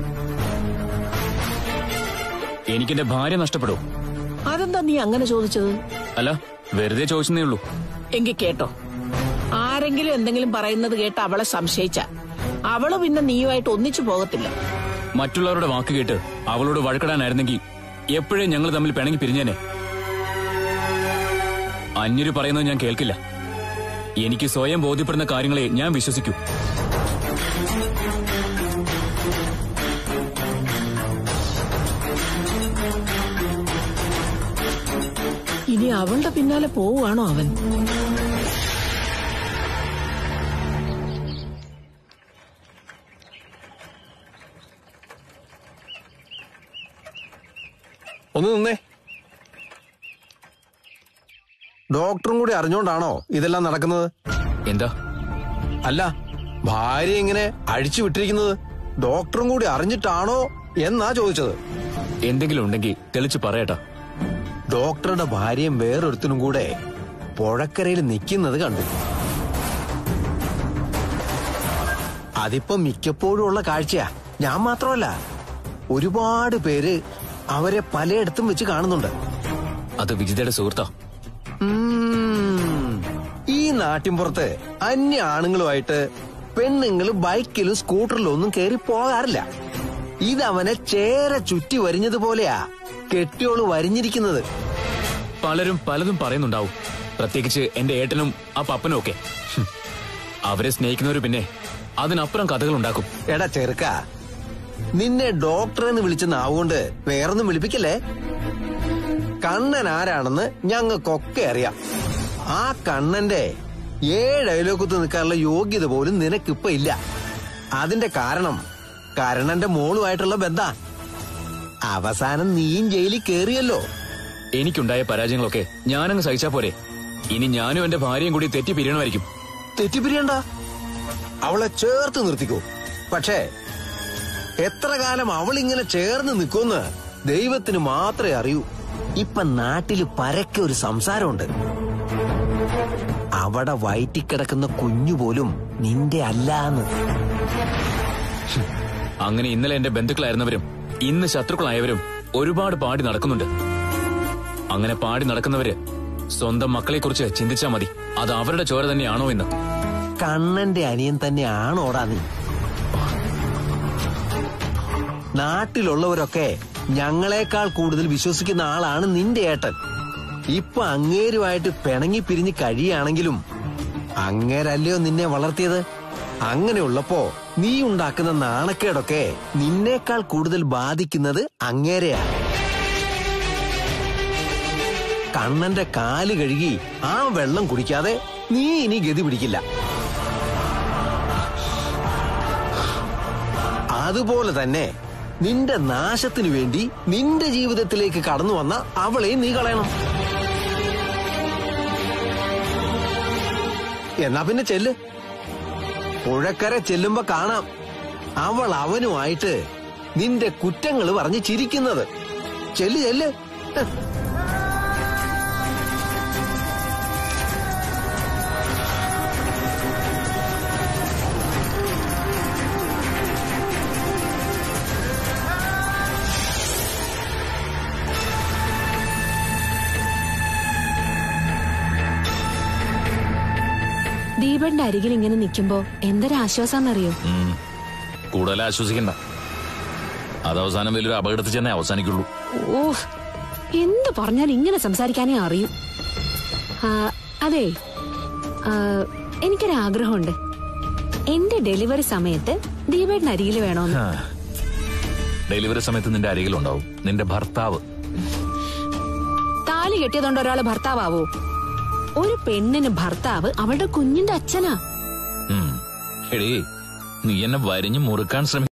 എനിക്കെന്റെ ഭാര്യ നഷ്ടപ്പെടും. അതെന്താ നീ അങ്ങനെ ചോദിച്ചത്? അല്ല, വെറുതെ ചോദിച്ചതേ ഉള്ളൂ. എങ്കിൽ കേട്ടോ, ആരെങ്കിലും എന്തെങ്കിലും പറയുന്നത് കേട്ട് അവളെ സംശയിച്ച അവള് പിന്നെ നീയുമായിട്ട് ഒന്നിച്ചു പോകത്തില്ല. മറ്റുള്ളവരുടെ വാക്ക് കേട്ട് അവളോട് വഴക്കിടാനായിരുന്നെങ്കിൽ എപ്പോഴും ഞങ്ങൾ തമ്മിൽ പിണങ്ങി പിരിഞ്ഞേനെ. അന്യര് പറയുന്നത് ഞാൻ കേൾക്കില്ല. എനിക്ക് സ്വയം ബോധ്യപ്പെടുന്ന കാര്യങ്ങളെ ഞാൻ വിശ്വസിക്കൂ. ഇനി അവളുടെ പിന്നാലെ പോവുകയാണോ അവൻ? ഒന്ന് നിന്നേ. ഡോക്ടറും കൂടി അറിഞ്ഞോണ്ടാണോ ഇതെല്ലാം നടക്കുന്നത്? എന്താ? അല്ല, ഭാര്യ ഇങ്ങനെ അഴിച്ചു വിട്ടിരിക്കുന്നത് ഡോക്ടറും കൂടി അറിഞ്ഞിട്ടാണോ എന്നാ ചോദിച്ചത്. എന്തെങ്കിലും ഉണ്ടെങ്കിൽ തെളിച്ച് പറയട്ടാ. ഡോക്ടറുടെ ഭാര്യയും വേറൊരുത്തനും കൂടെ പുഴക്കരയിൽ നിൽക്കുന്നത് കണ്ടു. അതിപ്പോ മിക്കപ്പോഴും ഉള്ള കാഴ്ചയാ. ഞാൻ മാത്രമല്ല, ഒരുപാട് പേര് അവരെ പലയിടത്തും വെച്ച് കാണുന്നുണ്ട്. അത് വിജിതയുടെ സുഹൃത്താ. ഈ നാട്ടിൻപുറത്ത് അന്യ ആണുങ്ങളുമായിട്ട് പെണ്ണുങ്ങൾ ബൈക്കിലും സ്കൂട്ടറിലും ഒന്നും കയറി പോകാറില്ല. ഇതവനെ ചേര ചുറ്റി വരിഞ്ഞതുപോലെയാ കെട്ടിയോള് വരിഞ്ഞിരിക്കുന്നത്. പലരും പലതും പറയുന്നുണ്ടാവും, പ്രത്യേകിച്ച് എന്റെ ഏട്ടനും ആ പപ്പനും ഒക്കെ. അവരെ സ്നേഹിക്കുന്നവര് പിന്നെ അതിനപ്പുറം കഥകൾ ഉണ്ടാക്കും. എടാ ചെറുക്ക, നിന്നെ ഡോക്ടറെന്ന് വിളിച്ച നാവുകൊണ്ട് വേറൊന്നും വിളിപ്പിക്കല്ലേ. കണ്ണൻ ആരാണെന്ന് ഞങ്ങൾക്കൊക്കെ അറിയാം. ആ കണ്ണന്റെ ഏഴ് അയലോക്കത്ത് നിൽക്കാനുള്ള യോഗ്യത പോലും നിനക്കിപ്പ ഇല്ല. അതിന്റെ കാരണം കരണന്റെ മോളുമായിട്ടുള്ള ബന്ധാ. അവസാനം നീയും ജയിലിൽ കേറിയല്ലോ. എനിക്കുണ്ടായ പരാജയങ്ങളൊക്കെ ഞാനങ്ങ് സഹിച്ചാ പോരെ. ഇനി ഞാനും എന്റെ ഭാര്യയും കൂടി തെറ്റി പിരിയണമായിരിക്കും. തെറ്റിപ്പിരിയണ്ട, അവളെ ചേർത്ത് നിർത്തിക്കോ. പക്ഷേ എത്ര കാലം അവളിങ്ങനെ ചേർന്ന് നിൽക്കുമെന്ന് ദൈവത്തിന് മാത്രമേ അറിയൂ. ഇപ്പൊ നാട്ടില് പരക്കെ ഒരു സംസാരമുണ്ട്. അവിടെ വയറ്റിക്കിടക്കുന്ന കുഞ്ഞുപോലും നിന്റെ അല്ലാന്ന്. അങ്ങനെ ഇന്നലെ എന്റെ ബന്ധുക്കളായിരുന്നവരും ഇന്ന് ശത്രുക്കളായവരും ഒരുപാട് പാടി നടക്കുന്നുണ്ട്. അങ്ങനെ പാടി നടക്കുന്നവര് സ്വന്തം മക്കളെ കുറിച്ച് ചിന്തിച്ചാ മതി. അത് അവരുടെ ചോര തന്നെയാണോ എന്ന്. കണ്ണന്റെ അനിയൻ തന്നെയാണോടാ നീ? നാട്ടിലുള്ളവരൊക്കെ ഞങ്ങളെക്കാൾ കൂടുതൽ വിശ്വസിക്കുന്ന ആളാണ് നിന്റെ ഏട്ടൻ. ഇപ്പൊ അങ്ങേരുമായിട്ട് പിണങ്ങി പിരിഞ്ഞ് കഴിയാണെങ്കിലും അങ്ങേരല്ലയോ നിന്നെ വളർത്തിയത്. അങ്ങനെയുള്ളപ്പോ നീ ഉണ്ടാക്കുന്ന നാണക്കേടൊക്കെ നിന്നേക്കാൾ കൂടുതൽ ബാധിക്കുന്നത് അങ്ങേരെയാ. കണ്ണന്റെ കാല് കഴുകി ആ വെള്ളം കുടിക്കാതെ നീ ഇനി ഗതി പിടിക്കില്ല. അതുപോലെ തന്നെ നിന്റെ നാശത്തിനു വേണ്ടി നിന്റെ ജീവിതത്തിലേക്ക് കടന്നു വന്ന അവളെ നീ കളയണം. എന്നാ പിന്നെ ചെല്ല്. പുഴക്കര ചെല്ലുമ്പോ കാണാം അവൾ അവനുമായിട്ട് നിന്റെ കുറ്റങ്ങൾ പറഞ്ഞ് ചിരിക്കുന്നത്. ചെല്ല് ചെല്ല്. ദീപന്റെ അരികിൽ ഇങ്ങനെ നിൽക്കുമ്പോ എന്തൊരാശ്വാസാന്നറിയോ? കൂടുതൽ ആശ്വസിക്കണ്ട. അത് അവസാനം വലിയൊരു അപകടത്തിൽ ചെന്നേ അവസാനിക്കുള്ളൂ. ഓ, എന്ത് പറഞ്ഞാലും ഇങ്ങനെ സംസാരിക്കാനേ അറിയൂ. അതെ, എനിക്കൊരാഗ്രഹമുണ്ട്. എന്റെ ഡെലിവറി സമയത്ത് ദീപേട്ടൻ അരികിൽ വേണോന്ന്. ഡെലിവറി സമയത്ത് നിന്റെ അരികിലുണ്ടാവും നിന്റെ ഭർത്താവ്. താലി കെട്ടിയതുകൊണ്ട് ഒരാള് ഭർത്താവോ? ഒരു പെണ്ണിന് ഭർത്താവ് അവളുടെ കുഞ്ഞിന്റെ അച്ഛനാ. എടീ, നീ എന്നെ വരിഞ്ഞു മുറുക്കാൻ ശ്രമിക്കും.